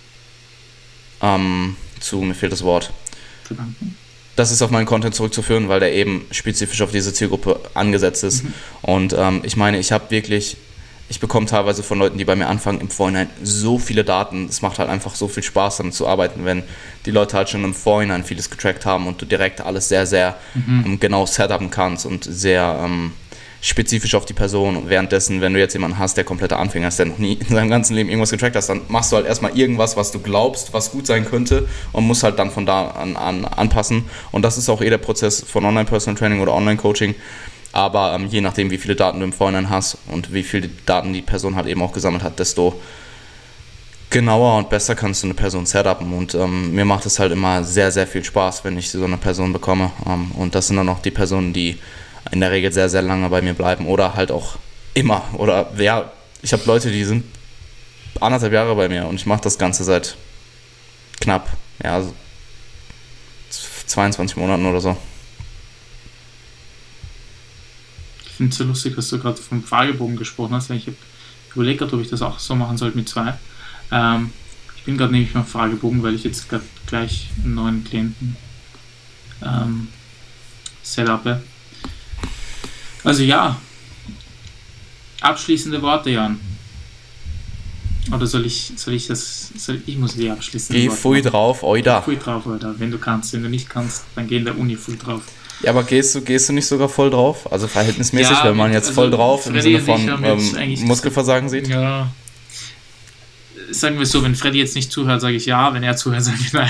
ähm, zu, mir fehlt das Wort, Verdanken. Das ist auf meinen Content zurückzuführen, weil der eben spezifisch auf diese Zielgruppe angesetzt ist. Mhm. Und ähm, ich meine, ich habe wirklich, ich bekomme teilweise von Leuten, die bei mir anfangen, im Vorhinein so viele Daten. Es macht halt einfach so viel Spaß, damit zu arbeiten, wenn die Leute halt schon im Vorhinein vieles getrackt haben und du direkt alles sehr, sehr mhm. ähm, genau setupen kannst und sehr ähm, spezifisch auf die Person. Und währenddessen, wenn du jetzt jemanden hast, der kompletter Anfänger ist, der noch nie in seinem ganzen Leben irgendwas getrackt hast, dann machst du halt erstmal irgendwas, was du glaubst, was gut sein könnte und musst halt dann von da an, an anpassen. Und das ist auch eh der Prozess von Online-Personal Training oder Online-Coaching. Aber ähm, je nachdem, wie viele Daten du im Vorhinein hast und wie viele Daten die Person halt eben auch gesammelt hat, desto genauer und besser kannst du eine Person setupen. Und ähm, mir macht es halt immer sehr, sehr viel Spaß, wenn ich so eine Person bekomme. Ähm, und das sind dann auch die Personen, die in der Regel sehr, sehr lange bei mir bleiben oder halt auch immer. Oder ja, ich habe Leute, die sind anderthalb Jahre bei mir und ich mache das Ganze seit knapp, ja, zweiundzwanzig Monaten oder so. Ich finde es so lustig, dass du gerade vom Fragebogen gesprochen hast. Ich habe Ich überlege gerade, ob ich das auch so machen sollte mit zwei. Ähm, ich bin gerade nämlich beim Fragebogen, weil ich jetzt gerade gleich einen neuen Klienten ähm, setupe. Also ja, abschließende Worte, Jan. Oder soll ich, soll ich das, soll, ich muss die abschließen. Geh voll drauf, oida. Voll drauf, Alter. Wenn du kannst, wenn du nicht kannst, dann geh in der Uni voll drauf. Ja, aber gehst du, gehst du nicht sogar voll drauf? Also verhältnismäßig, Ja, wenn man jetzt also voll drauf im Freddy Sinne und ich von haben jetzt ähm, eigentlich Muskelversagen sieht? Ja. Sagen wir es so, wenn Freddy jetzt nicht zuhört, sage ich ja, wenn er zuhört, sage ich nein.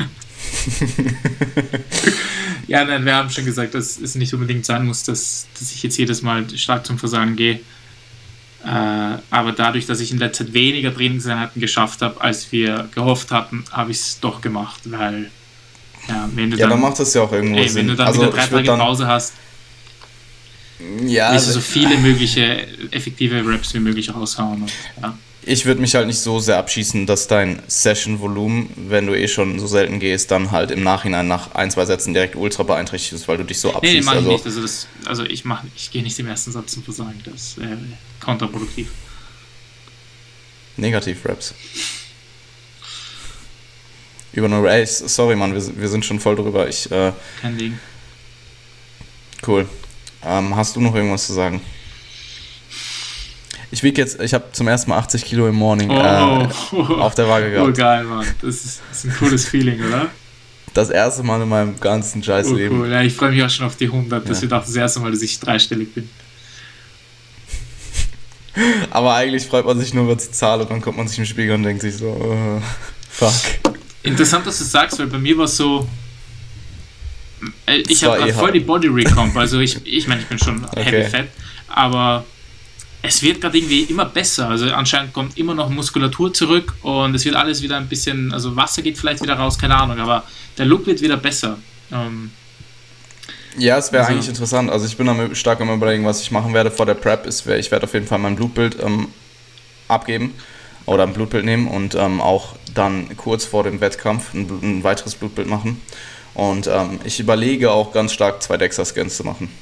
Ja, nein, wir haben schon gesagt, dass es nicht unbedingt sein muss, dass, dass ich jetzt jedes Mal stark zum Versagen gehe. Äh, aber dadurch, dass ich in der Zeit weniger Trainingseinheiten geschafft habe, als wir gehofft hatten, habe ich es doch gemacht, weil ja, wenn du Ja, dann, dann macht das ja auch irgendwo ey, Sinn. wenn du dann Also wieder drei ich würd Tage dann, Pause hast, ja, willst du also, so viele mögliche effektive Reps wie möglich raushauen. Und, ja. ich würde mich halt nicht so sehr abschießen, dass dein Session-Volumen, wenn du eh schon so selten gehst, dann halt im Nachhinein nach ein, zwei Sätzen direkt ultra beeinträchtigt ist, weil du dich so Nee, abschießt. nee, mach ich also, nicht. Also, das, also ich, mach, ich gehe nicht im ersten Satz zum Versagen. Das wäre kontraproduktiv. Negativ-Raps. Über eine ey, sorry Mann, wir, wir sind schon voll drüber. Ich, äh, Kein Ding. Cool. Ähm, hast du noch irgendwas zu sagen? Ich wiege jetzt, ich habe zum ersten Mal achtzig Kilo im Morning Oh, äh, oh, auf der Waage oh, gehabt. geil, Mann. Das ist, das ist ein cooles Feeling, oder? Das erste Mal in meinem ganzen scheiß Oh, Leben. cool. Ja, ich freue mich auch schon auf die hundert. Das Ja. wird auch das erste Mal, dass ich dreistellig bin. Aber eigentlich freut man sich nur über die Zahl und dann kommt man sich im Spiegel und denkt sich so, uh, fuck. Interessant, dass du sagst, weil bei mir war es so, äh, ich Das war habe eh voll hart. die Body Recomp, also ich, ich meine, ich bin schon Okay. heavy fett, aber es wird gerade irgendwie immer besser, also anscheinend kommt immer noch Muskulatur zurück und es wird alles wieder ein bisschen, also Wasser geht vielleicht wieder raus, keine Ahnung, aber der Look wird wieder besser. Ähm, Ja, es wäre Also- eigentlich interessant. Also ich bin am, stark am Überlegen, was ich machen werde vor der Prep. Ist, wär- ich werde auf jeden Fall mein Blutbild ähm, abgeben oder ein Blutbild nehmen und ähm, auch dann kurz vor dem Wettkampf ein, Blut- ein weiteres Blutbild machen. Und ähm, ich überlege auch ganz stark zwei DEXA-Scans zu machen.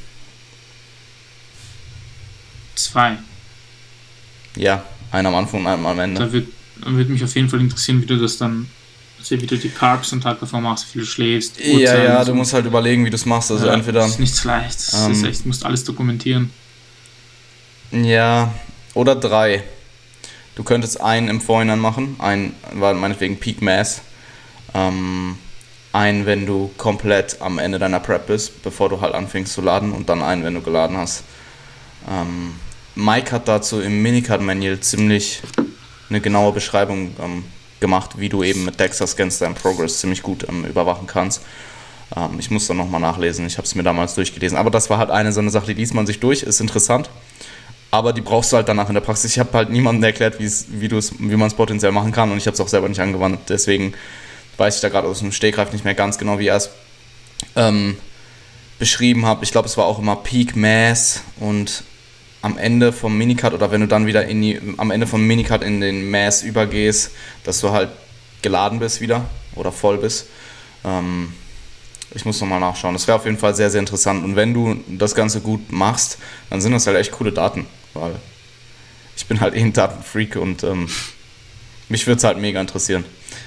zwei. Ja, einen am Anfang und einen am Ende. Da wird, da wird mich auf jeden Fall interessieren, wie du das dann, also wie du die Carbs am Tag davor machst, wie viel du schläfst. Ja, Uhrzeiten ja, und du so. musst halt überlegen, wie du es machst. Also Ja, entweder, das ist nichts leicht. Das ähm, ist echt, du musst alles dokumentieren. ja, oder drei. Du könntest einen im Vorhinein machen, einen, war meinetwegen Peak Mass. Ähm, einen, wenn du komplett am Ende deiner Prep bist, bevor du halt anfängst zu laden, und dann einen, wenn du geladen hast. Ähm, Mike hat dazu im Minicard-Manual ziemlich eine genaue Beschreibung ähm, gemacht, wie du eben mit DEXA-Scans deinen Progress ziemlich gut ähm, überwachen kannst. Ähm, ich muss dann nochmal nachlesen, ich habe es mir damals durchgelesen. Aber das war halt eine so eine Sache, die liest man sich durch, ist interessant. Aber die brauchst du halt danach in der Praxis. Ich habe halt niemandem erklärt, wie's, wie, du's, wie man es potenziell machen kann, und ich habe es auch selber nicht angewandt. Deswegen weiß ich da gerade aus dem Stegreif nicht mehr ganz genau, wie er es ähm, beschrieben hat. Ich glaube, es war auch immer Peak Mass und am Ende vom Minicut, oder wenn du dann wieder in die, am Ende vom Minicut in den Mass übergehst, dass du halt geladen bist wieder oder voll bist. Ähm, ich muss nochmal nachschauen. Das wäre auf jeden Fall sehr, sehr interessant. Und wenn du das Ganze gut machst, dann sind das halt echt coole Daten, weil ich bin halt eh ein Datenfreak und ähm, mich würde es halt mega interessieren.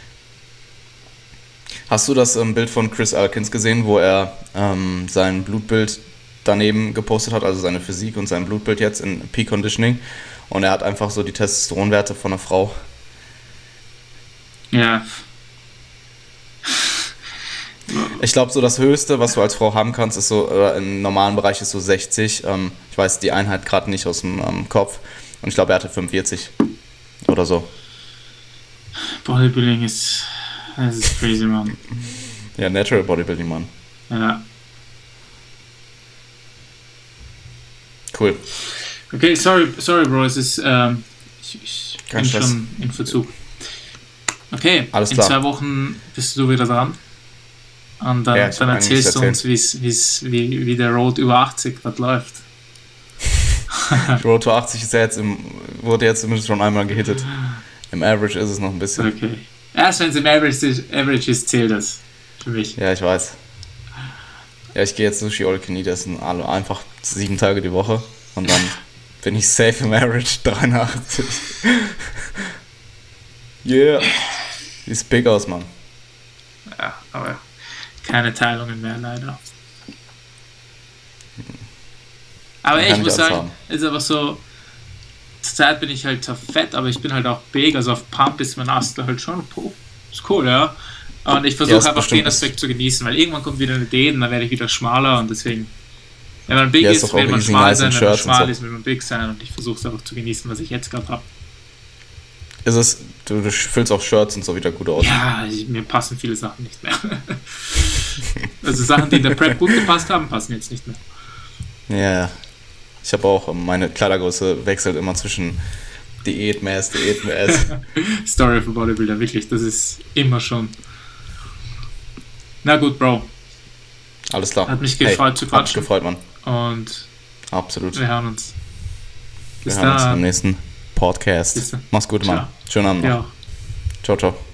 Hast du das ähm, Bild von Chris Elkins gesehen, wo er ähm, sein Blutbild daneben gepostet hat, also seine Physik und sein Blutbild jetzt in Peak Conditioning, und er hat einfach so die Testosteronwerte von einer Frau? Ja. Ich glaube, so das Höchste, was du als Frau haben kannst, ist so, äh, im normalen Bereich ist so sechzig. Ähm, ich weiß die Einheit gerade nicht aus dem ähm, Kopf. Und ich glaube, er hatte fünfundvierzig oder so. Bodybuilding ist, das ist crazy, man. Ja, Natural Bodybuilding, Mann. Ja. Cool. Okay, sorry, sorry, Bro, es ist, ähm, ich, ich Kein bin Stress. schon in Verzug. Okay, Alles in klar. zwei Wochen bist du wieder dran. Und dann, Ja, ich hab dann einiges erzählst du uns, wie's, wie's, wie, wie der Road über achtzig grad läuft. Road to achtzig ist ja jetzt im, wurde jetzt zumindest schon einmal gehittet. Im Average ist es noch ein bisschen. Okay. Erst wenn es im Average ist, Average ist, zählt das. Für mich. Ja, ich weiß. Ja, ich gehe jetzt Sushi All You Can Eat essen, alle einfach sieben Tage die Woche und dann bin ich safe im Average dreiundachtzig. Yeah. Sieht big aus, Mann. Ja, aber keine Teilungen mehr, leider. Aber ey, ich muss sagen, ist aber so, zurzeit bin ich halt zwar fett, aber ich bin halt auch big, also auf Pump ist mein Astel halt schon, puh, ist cool, ja. Und ich versuche ja, einfach den Aspekt zu genießen, weil irgendwann kommt wieder eine Diät und dann werde ich wieder schmaler und deswegen, wenn man big ja, ist, ist will man schmal nice sein, wenn man schmal so. ist, will man big sein und ich versuche es einfach zu genießen, was ich jetzt gerade habe. Ist es, du, du füllst auch Shirts und so wieder gut aus. Ja, ich, mir passen viele Sachen nicht mehr. Also Sachen, die in der Prep gut gepasst haben, passen jetzt nicht mehr. Ja, ich habe auch, meine Kleidergröße wechselt immer zwischen Diät-Mass, Diät-Mass. Story für Bodybuilder, wirklich, das ist immer schon. Na gut, Bro. Alles klar. Hat mich gefreut hey, zu quatschen. Hat mich gefreut, Mann. Und absolut. Wir hören uns. Bis wir hören dann. uns im nächsten Podcast. Mach's gut, Mann. Schönen Abend noch. Ja. Ciao, ciao.